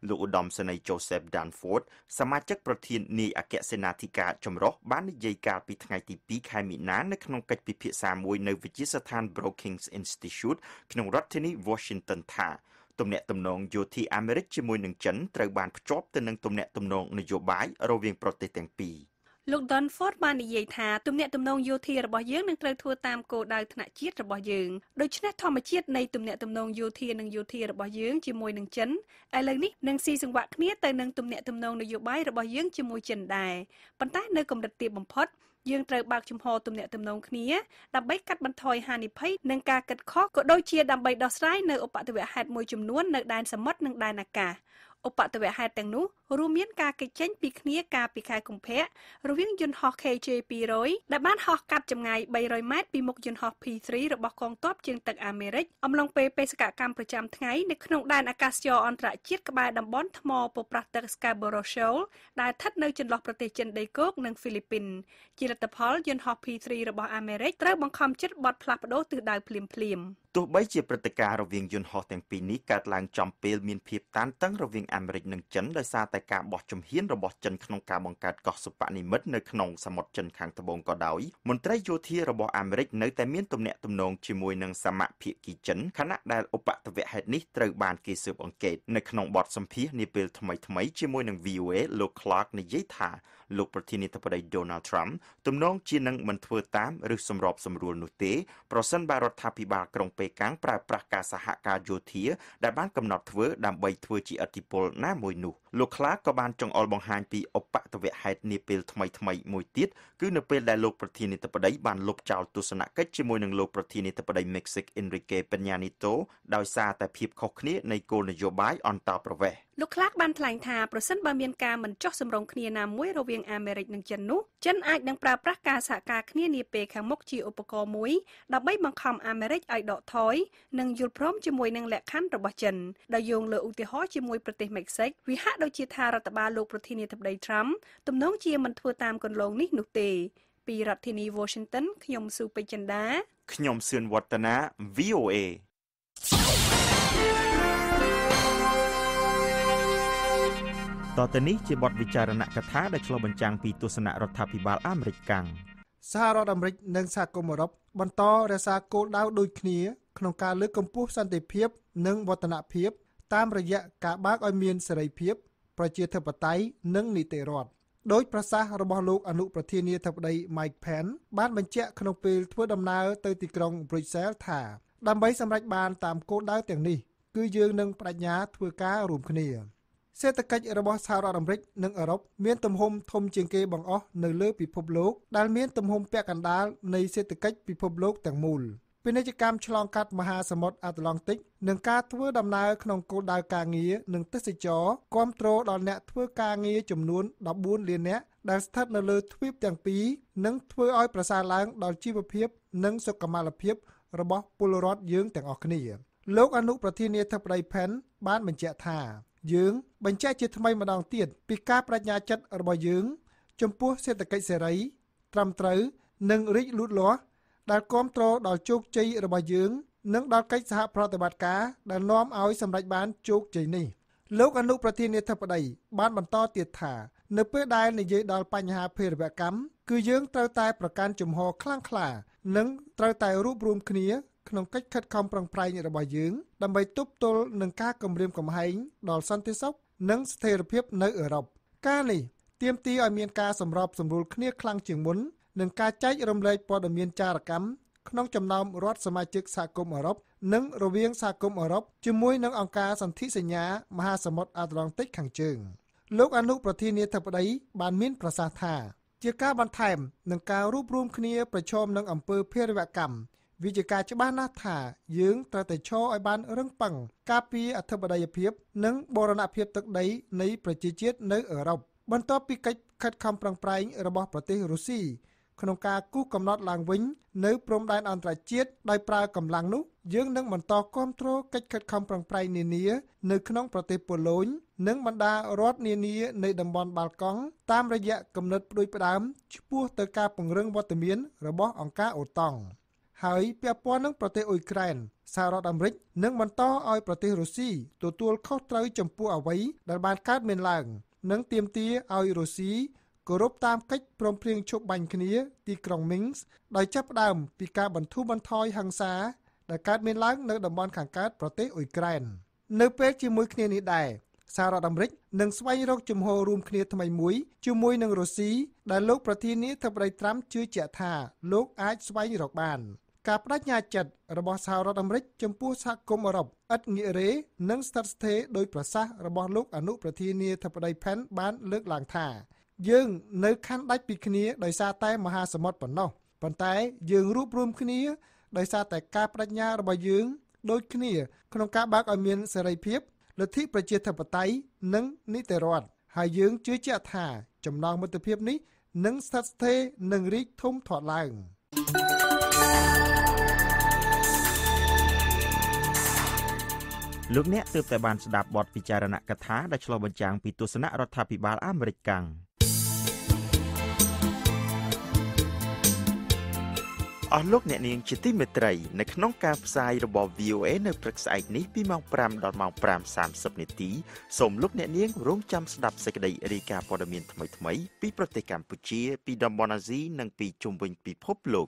លោកឧត្តមសេនីយ៍ Joseph Dunford សមាជិកប្រធាននាយអគ្គសេនាធិការចម្រុះបាននិយាយកាលពីថ្ងៃទី2ខែមីនានៅក្នុងកិច្ចពិភាក្សាមួយនៅវិទ្យាស្ថាន Brookings Institute ក្នុងរដ្ឋធានី Washington ថាទំនាក់ទំនងយោធាអាមេរិកជាមួយនឹងចិនត្រូវបានភ្ជាប់ទៅនឹងទំនាក់ទំនងនយោបាយរវាងប្រទេសទាំងពីរលោក Dunford បាននិយាយថាទំនាក់ទំនងយោធារបស់យើងនឹងត្រូវធ្វើតាមគោលដៅថ្នាក់ជាតិរបស់យើងដូច្នេះធម្មជាតិនៃទំនាក់ទំនងយោធានិងយោធារបស់យើងជាមួយនឹងចិនឥឡូវនេះនឹងស៊ីសង្វាក់គ្នាទៅនឹងទំនាក់ទំនងនយោបាយរបស់យើងជាមួយចិនដែរប៉ុន្តែនៅកម្រិតទាបបំផុតយើងត្រូវបើកចំហទំនាក់ទំនងគ្នាដើម្បីកាត់បន្ថយហានិភ័យនិងការកាត់ខកក៏ដូចជាដើម្បីដោះស្រាយនៅឧបទ្ទវហេតុមួយចំនួននៅដែនសមុទ្រនិងដែនអាកាសឧបទ្ទវហេតុទាំងនោះរួមមានការគេចចេញពីគ្នាកាលពីខែកុម្ភៈរវាងយន្តហោះ KJ-200 ដែលបានហោះកាត់ចម្ងាយ300ម៉ែត្រពីមុខយន្តហោះ P-3 របស់កងទ័ពជើងទឹកអាមេរិកអំឡុងពេលបេសកកម្មប្រចាំថ្ងៃនៅក្នុងដែនអាកាសចរអន្តរជាតិក្បែរតំបន់ថ្មពប្រះទឹក Scarborough Shoal ដែលស្ថិតនៅចន្លោះប្រទេសចិនដីគោកនិងហ្វីលីពីនជាលទ្ធផលយន្តហោះ P-3 របស់អាមេរិកត្រូវបង្ខំចិត្តបត់ផ្លាស់ប្តូរទិសដៅភ្លាមៗទោះបីជាព្រឹត្តិការណ៍រវាងយន្តហោះទាំងពីរនេះកើតឡើងចំពេលមានភាពតានតឹងរវាងអាមេរិកនិងចិនដោយសារតែការបោះជំហានរបស់ចិនក្នុងការបង្កើតកោះសិប្បនិម្មិតនៅក្នុងសមុទ្រចិនខាងត្បូងក៏ដោយមន្ត្រីយោធារបស់អាមេរិកនៅតែមានទំនាក់ទំនងជាមួយនឹងសមភាគីចិនខណៈដែលឧបទ្ទវហេតុនេះត្រូវបានគេស៊ើបអង្កេតនៅក្នុងបទសម្ភាសន៍នាពេលថ្មីៗជាមួយនឹង VOA លោក Clark និយាយថាលោកប្រធានាធិបតី Donald Trump ទំនងជានឹងមិនធ្វើតាមឬសម្របសម្រួលនោះទេប្រសិនបើរដ្ឋាភិបាលក្រុងប៉េកាំងប្រើប្រាស់ការសហការយោធាដែលបានកំណត់ធ្វើដើម្បីធ្វើជាឥទ្ធិពលណាមួយនោះលោក Clark ក៏បានចង្អុលបង្ហាញពីឧបទ្ទវហេតុនាពេលថ្មីៗមួយទៀតគឺនៅពេលដែលលោកប្រធានាធិបតីបានលុបចោលទស្សនកិច្ចជាមួយនឹងលោកប្រធានាធិបតី Mexico Enrique Peña Nieto ដោយសារតែភាពខុសគ្នានៃគោលនយោបាយអន្តោប្រវេសន៍លោក Clark បានថ្លែងថាប្រសិនបើមានការមិនចុះសម្រុងគ្នាណាមួយរវាងអាមេរិកនិងចិននោះចិនអាចនឹងប្រើប្រាស់ការសហការគ្នានាពេលខាងមុខជាឧបករណ៍មួយដើម្បីបង្ខំអាមេរិកឲ្យដកថយនិងយល់ព្រមជាមួយនឹងលក្ខខណ្ឌរបស់ចិនដោយយោងលើឧទាហរណ៍ជាមួយប្រទេសមិចស៊ិកវាហាក់ដូចជាថារដ្ឋបាលលោកប្រធានាធិបតី Trump ទំនងជាមិនធ្វើតាមគន្លងនេះនោះទេពីរដ្ឋធានី Washington ខ្ញុំស៊ូពេជ្រចិន្តាខ្ញុំសឿនវឌ្ឍនា VOAតទៅនេះជាបទវិចារណកថាដែលឆ្លុះបញ្ចាំងពីទស្សនៈរដ្ឋាភិបាលអាមេរិកកាំងសហរដ្ឋអាមេរិកនិងសហគមន៍អឺរ៉ុបបន្តរក្សាគោលដៅដូចគ្នាក្នុងការលើកកម្ពស់សន្តិភាពនិងវឌ្ឍនភាពតាមរយៈការបើកឲ្យមានសេរីភាពប្រជាធិបតេយ្យនិងនីតិរដ្ឋដោយប្រសាសន៍របស់លោកអនុប្រធានាធិបតី Mike Pence បានបញ្ជាក់ក្នុងពេលធ្វើដំណើរទៅទីក្រុង Brussels ថាដើម្បីសម្រេចបានតាមគោលដៅទាំងនេះគឺយើងនឹងបដិញ្ញាធ្វើការរួមគ្នាសេដ្ឋកិច្ចរបស់សហរដ្ឋអាមេរិកនិងអឺរ៉ុបមានទំហំធំជាងគេបង្អស់នៅលើពិភពលោកដែលមានទំហំពាក់កណ្ដាលនៃសេដ្ឋកិច្ចពិភពលោកទាំងមូលពាណិជ្ជកម្មឆ្លងកាត់មហាសមុទ្រអាត្លង់តិកនិងការធ្វើដំណើរក្នុងគោលដៅការងារនិងទេសចរគាំទ្រដល់អ្នកធ្វើការងារចំនួន14លាននាក់ដែលស្ថិតនៅលើទ្វីបទាំងពីរនិងធ្វើឲ្យប្រសើរឡើងដល់ជីវភាពនិងសុខុមាលភាពរបស់ពលរដ្ឋយើងទាំងអស់គ្នាលោកអនុប្រធានាធិបតី Pence បានបញ្ជាក់ថាយើងបញ្ជាក់ជាថ្មីម្ដងទៀតពីការបដិញ្ញាចិត្តរបស់យើងចំពោះសេដ្ឋកិច្ចសេរីត្រឹមត្រូវនិងរីកលូតលាស់ដែលគាំទ្រដល់ជោគជ័យរបស់យើងនិងដល់កិច្ចសហប្រតិបត្តិការដែលនាំឲ្យសម្រេចបានជោគជ័យនេះលោកអនុប្រធានាធិបតីបានបន្តទៀតថានៅពេលដែលនិយាយដល់បញ្ហាភេរវកម្មគឺយើងត្រូវតែប្រកាន់ជំហរខ្លាំងក្លានិងត្រូវតែរួបរวมគ្នាក្នុងកិច្ចខិតខំប្រឹងប្រែងរបស់យើងដើម្បីទប់ទល់នឹងការគំរាមកំហែងដល់សន្តិសុខនិងស្ថិរភាពនៅអឺរ៉ុបការនេះទាមទារឲ្យមានការសម្របសម្រួលគ្នាខ្លាំងជាងមុននិងការចែករំលែកព័ត៌មានចារកម្មក្នុងចំណោមរដ្ឋសមាជិកសហគមន៍អឺរ៉ុបនិងរវាងសហគមន៍អឺរ៉ុបជាមួយនឹងអង្គការសន្ធិសញ្ញាមហាសមុទ្រអាត្លង់តិកខាងជើងលោកអនុប្រធានាធិបតីបានមានប្រសាសន៍ថាជាការបន្ថែមនឹងការរួបរวมគ្នាប្រឈមនឹងអំពើភេរវកម្មវាជាការច្បាស់ណាស់ថាយើងត្រូវតែឈរឲ្យបានរឹងប៉ឹងការពារអធិបតេយ្យភាពនិងបូរណភាពទឹកដីនៃប្រជាជាតិនៅអឺរ៉ុបបន្ទាប់ពីកិច្ចខិតខំប្រឹងប្រែងរបស់ប្រទេសរុស្ស៊ីក្នុងការគូសកំណត់ឡើងវិញនៅព្រំដែនអន្តរជាតិដោយប្រើកម្លាំងនោះយើងនឹងបន្តគាំទ្រកិច្ចខិតខំប្រឹងប្រែងនានានៅក្នុងប្រទេសប៉ូឡូញនិងបណ្ដារដ្ឋនានានៃតំបន់បាល់កង់តាមរយៈគំនិតផ្ដួចផ្ដើមឆ្ពោះទៅការពង្រឹងវត្តមានរបស់អង្គការអូតង់ហើយពាក់ព័ន្ធនឹងប្រទេសអ៊ុយក្រែនសហរដ្ឋអាមេរិកនឹងបន្តឲ្យប្រទេសរុស្ស៊ីទទួលខុសត្រូវចំពោះអ្វីដែលបានកើតមានឡើងនិងទាមទារឲ្យរុស្ស៊ីគោរពតាមកិច្ចព្រមព្រៀងឈប់បាញ់គ្នាទីក្រុងមីនស្កដោយចាប់ផ្ដើមពីការបន្ធូរបន្ថយហិង្សាដែលកើតមានឡើងនៅតំបន់ខាងកើតប្រទេសអ៊ុយក្រែននៅពេលជាមួយគ្នានេះដែរសហរដ្ឋអាមេរិកនឹងស្វែងរកជំហររួមគ្នាថ្មីមួយជាមួយនឹងរុស្ស៊ីដែលលោកប្រធានាធិបតីត្រាំជឿជាក់ថាលោកអាចស្វែងរកបានការបដិញ្ញាចិត្តរបស់សហរដ្ឋអាមេរិកចំពោះសហគមន៍អឺរ៉ុបឥតងាករេនិងស្ថិតស្ថេរដោយប្រសាសន៍របស់លោកអនុប្រធានាធិបតីផែនបានលើកឡើងថាយើងនៅខណ្ឌដាច់ពីគ្នាដោយសារតែមហាសមុទ្រប៉ុណ្ណោះប៉ុន្តែយើងរួបរวมគ្នាដោយសារតែការបដិញ្ញារបស់យើងដូចគ្នាក្នុងការបើកឲ្យមានសេរីភាពលទ្ធិប្រជាធិបតេយ្យនិងនីតិរដ្ឋហើយយើងជឿជាក់ថាចំណងមិត្តភាពនេះនឹងស្ថិតស្ថេរនិងរីកធំធាត់ឡើងលោកអ្នកទើបតែបានស្ដាប់បទពិចារណកថាដែលឆ្លុះបញ្ចាំងពីទស្សនៈរដ្ឋាភិបាលអាមេរិកកាំងអស់លោកអ្នកនាងជាទីមេត្រីនៅក្នុងការផ្សាយរបស់ VOA នៅព្រឹកស្អែកនេះពីម៉ោង5ដល់ម៉ោង 5:30 នាទីសូមលោកអ្នកនាងរងចាំស្ដាប់សេចក្តីរាយការណ៍ព័ត៌មានថ្មីៗពីប្រទេសកម្ពុជាពីតំបន់អាស៊ីនិងពីជុំវិញពិភពលោក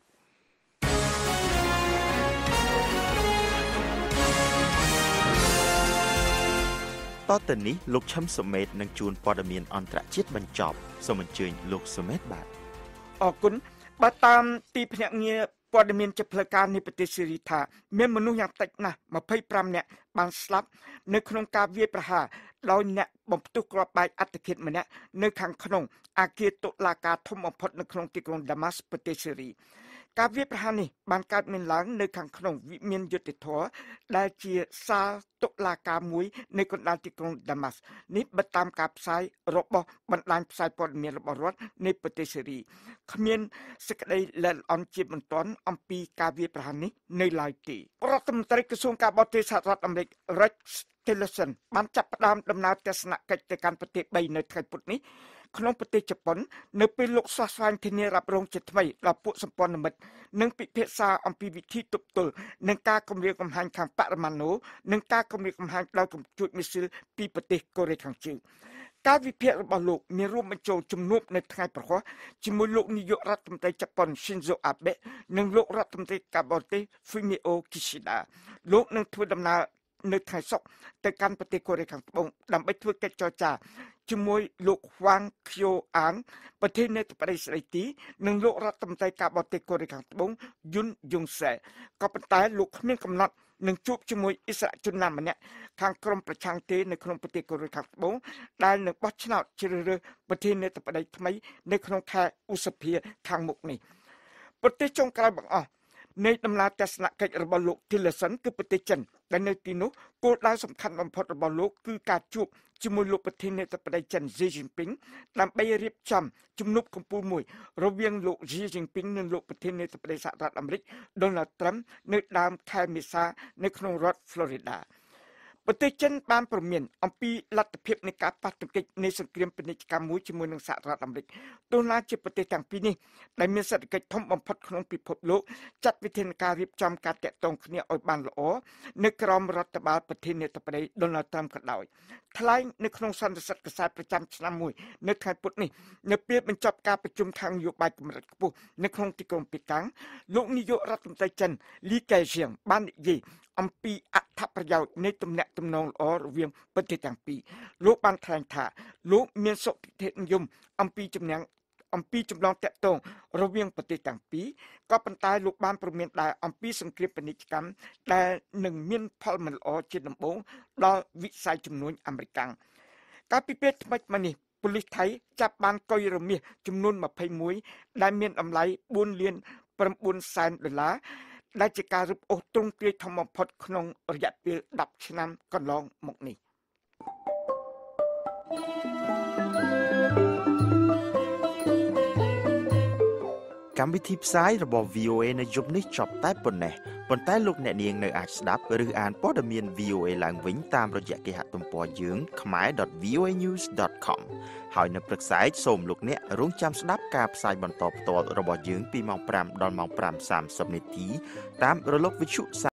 តទៅនេះលោកឈឹមសុមេតនឹងជួនព័ត៌មានអន្តរជាតិបញ្ចប់សូមអញ្ជើញលោកសុមេតបាទអរគុណបើតាមទីភ្នាក់ងារព័ត៌មានជាផ្លូវការនៃប្រទេសសេរីថាមានមនុស្សយ៉ាងតិចណាស់25នាក់បានស្លាប់នៅក្នុងការវាយប្រហារដោយអ្នកបំផ្ទុះគ្រាប់បែកអត្តឃាតម្នាក់នៅខាងក្នុងអគារតុលាការធំបំផុតនៅក្នុងទីក្រុងដាម៉ាស់ប្រទេសសេរីការវាយប្រហារនេះបានកើតមានឡើងនៅខាងក្នុងវិមានយុត្តិធម៌ដែលជាសាលតុលាការមួយនៅកណ្ដាលទីក្រុងដាម៉ាស់នេះបើតាមការផ្សាយរបស់បណ្ដាញផ្សាយព័ត៌មានរបស់រដ្ឋនៃប្រទេសសេរីគ្មានសេចក្តីល្អិតល្អន់ជាបន្ទាន់អំពីការវាយប្រហារនេះនៅឡើយទេរដ្ឋមន្ត្រីក្រសួងការបរទេសសហរដ្ឋអាមេរិក Rex Tillerson បានចាប់ផ្ដើមដំណើរទស្សនកិច្ចទៅកាន់ប្រទេស3នៅថ្ងៃពុធនេះក្នុងប្រទេសជប៉ុននៅពេលលោកស្វាស្វែងធានារ៉ាប់រងជាថ្មីដល់ពួកសម្ព័ន្ធមិត្តនិងពិភាក្សាអំពីវិធីទប់ទល់នឹងការគំរាមកំហែងខាងបរិមាណូនិងការគំរាមកំហែងដោយកំជួចមីស៊ីលពីប្រទេសកូរ៉េខាងជើងការវិភាគរបស់លោកមានរួមបញ្ចូលជំនួបនៅថ្ងៃប្រហ័សជាមួយលោកនាយករដ្ឋមន្ត្រីជប៉ុន Shinzo Abe និងលោករដ្ឋមន្ត្រីការបរទេស Fumio Kishida លោកនឹងធ្វើដំណើរនៅថ្ងៃសុក្រទៅកាន់ប្រទេសកូរ៉េខាងត្បូងដើម្បីធ្វើកិច្ចចរចាជាមួយលោកហួងឃ្យោអានប្រធានាធិបតីស្ដីទីនិងលោករដ្ឋមន្ត្រីការបរទេសកូរ៉េខាងត្បូងយុនយុងសេក៏ប៉ុន្តែលោកគ្មានកំណត់នឹងជួបជាមួយអិសរាជជនណាម្នាក់ខាងក្រមប្រឆាំងទេនៅក្នុងប្រទេសកូរ៉េខាងត្បូងដែលនឹងបោះឆ្នោតជ្រើសរើសប្រធានាធិបតីថ្មីនៅក្នុងខែឧសភាខាងមុខនេះប្រទេសចុងក្រោយបង្អស់នៃដំណើរទស្សនកិច្ចរបស់លោក Tillerson គឺប្រទេសចិនដែលនៅទីនោះគោលដៅសំខាន់បំផុតរបស់លោកគឺការជួបជាមួយលោកប្រធានាធិបតីចិន Xi Jinping ដើម្បីរៀបចំជំនួបកំពូលមួយរវាងលោក Xi Jinping និងលោកប្រធានាធិបតីសហរដ្ឋអាមេរិក Donald Trump នៅដើមខែមេសានៅក្នុងរដ្ឋ Florida ប្រទេសចិនបានព្រមានអំពីលទ្ធភាពនៃការប៉ះទង្គិចនៃសង្គ្រាមពាណិជ្ជកម្មមួយជាមួយនឹងសហរដ្ឋអាមេរិកទោះណាជាប្រទេសទាំងពីរនេះដែលមានសេដ្ឋកិច្ចធំបំផុតក្នុងពិភពលោកចាត់វិធានការរៀបចំការតាក់ទងគ្នាឲ្យបានល្អនៅក្រោមរដ្ឋបាលប្រធានាធិបតី Donald Trump ក៏ដោយថ្លែងនៅក្នុងសន្និសីទកាសែតប្រចាំឆ្នាំមួយនៅថ្ងៃពុធនេះនៅពេលបញ្ចប់ការប្រជុំខាងនយោបាយកម្រិតខ្ពស់នៅក្នុងទីក្រុងប៉េកាំងលោកនាយករដ្ឋមន្ត្រីចិនលីកែហ្សៀងបាននិយាយអំពីអត្ថប្រយោជន៍នៃទំនាក់ទំនងល្អរវាងប្រទេសទាំងពីរលោកបានថ្លែងថាលោកមានសុខភាពនិយមអំពីចំណងតាក់ទងរវាងប្រទេសទាំងពីរក៏ប៉ុន្តែលោកបានព្រមានដែរអំពីសង្គ្រាមពាណិជ្ជកម្មដែលនឹងមានផលមិនល្អជាដំបូងដល់វិស័យជំនួញអាមេរិកកាលពីពេលថ្មីៗនេះប៉ូលីសថៃចាប់បានកុយរមាសចំនួន21ដែលមានតម្លៃ4លាន9សែនដុល្លារដែលជាការរឹបអូសទ្រង់ទ្រាយធំបំផុតក្នុងរយៈពេល10ឆ្នាំកន្លងមកនេះកម្មវិធីផ្សាយរបស់ VOA នៅយប់នេះចប់តែប៉ុណ្ណេះប៉ុន្តែលោកអ្នកនាងនៅអាចស្ដាប់ឬអានព័ត៌មាន VOA ឡើងវិញតាមរយៈគេហទំព័រយើង khmer.voanews.com ហើយនៅព្រឹកស្អែកសូមលោកអ្នករងចាំស្ដាប់ការផ្សាយបន្តផ្ទាល់របស់យើងពីម៉ោង 5 ដល់ម៉ោង 5:30 នាទីតាមរលកវិទ្យុ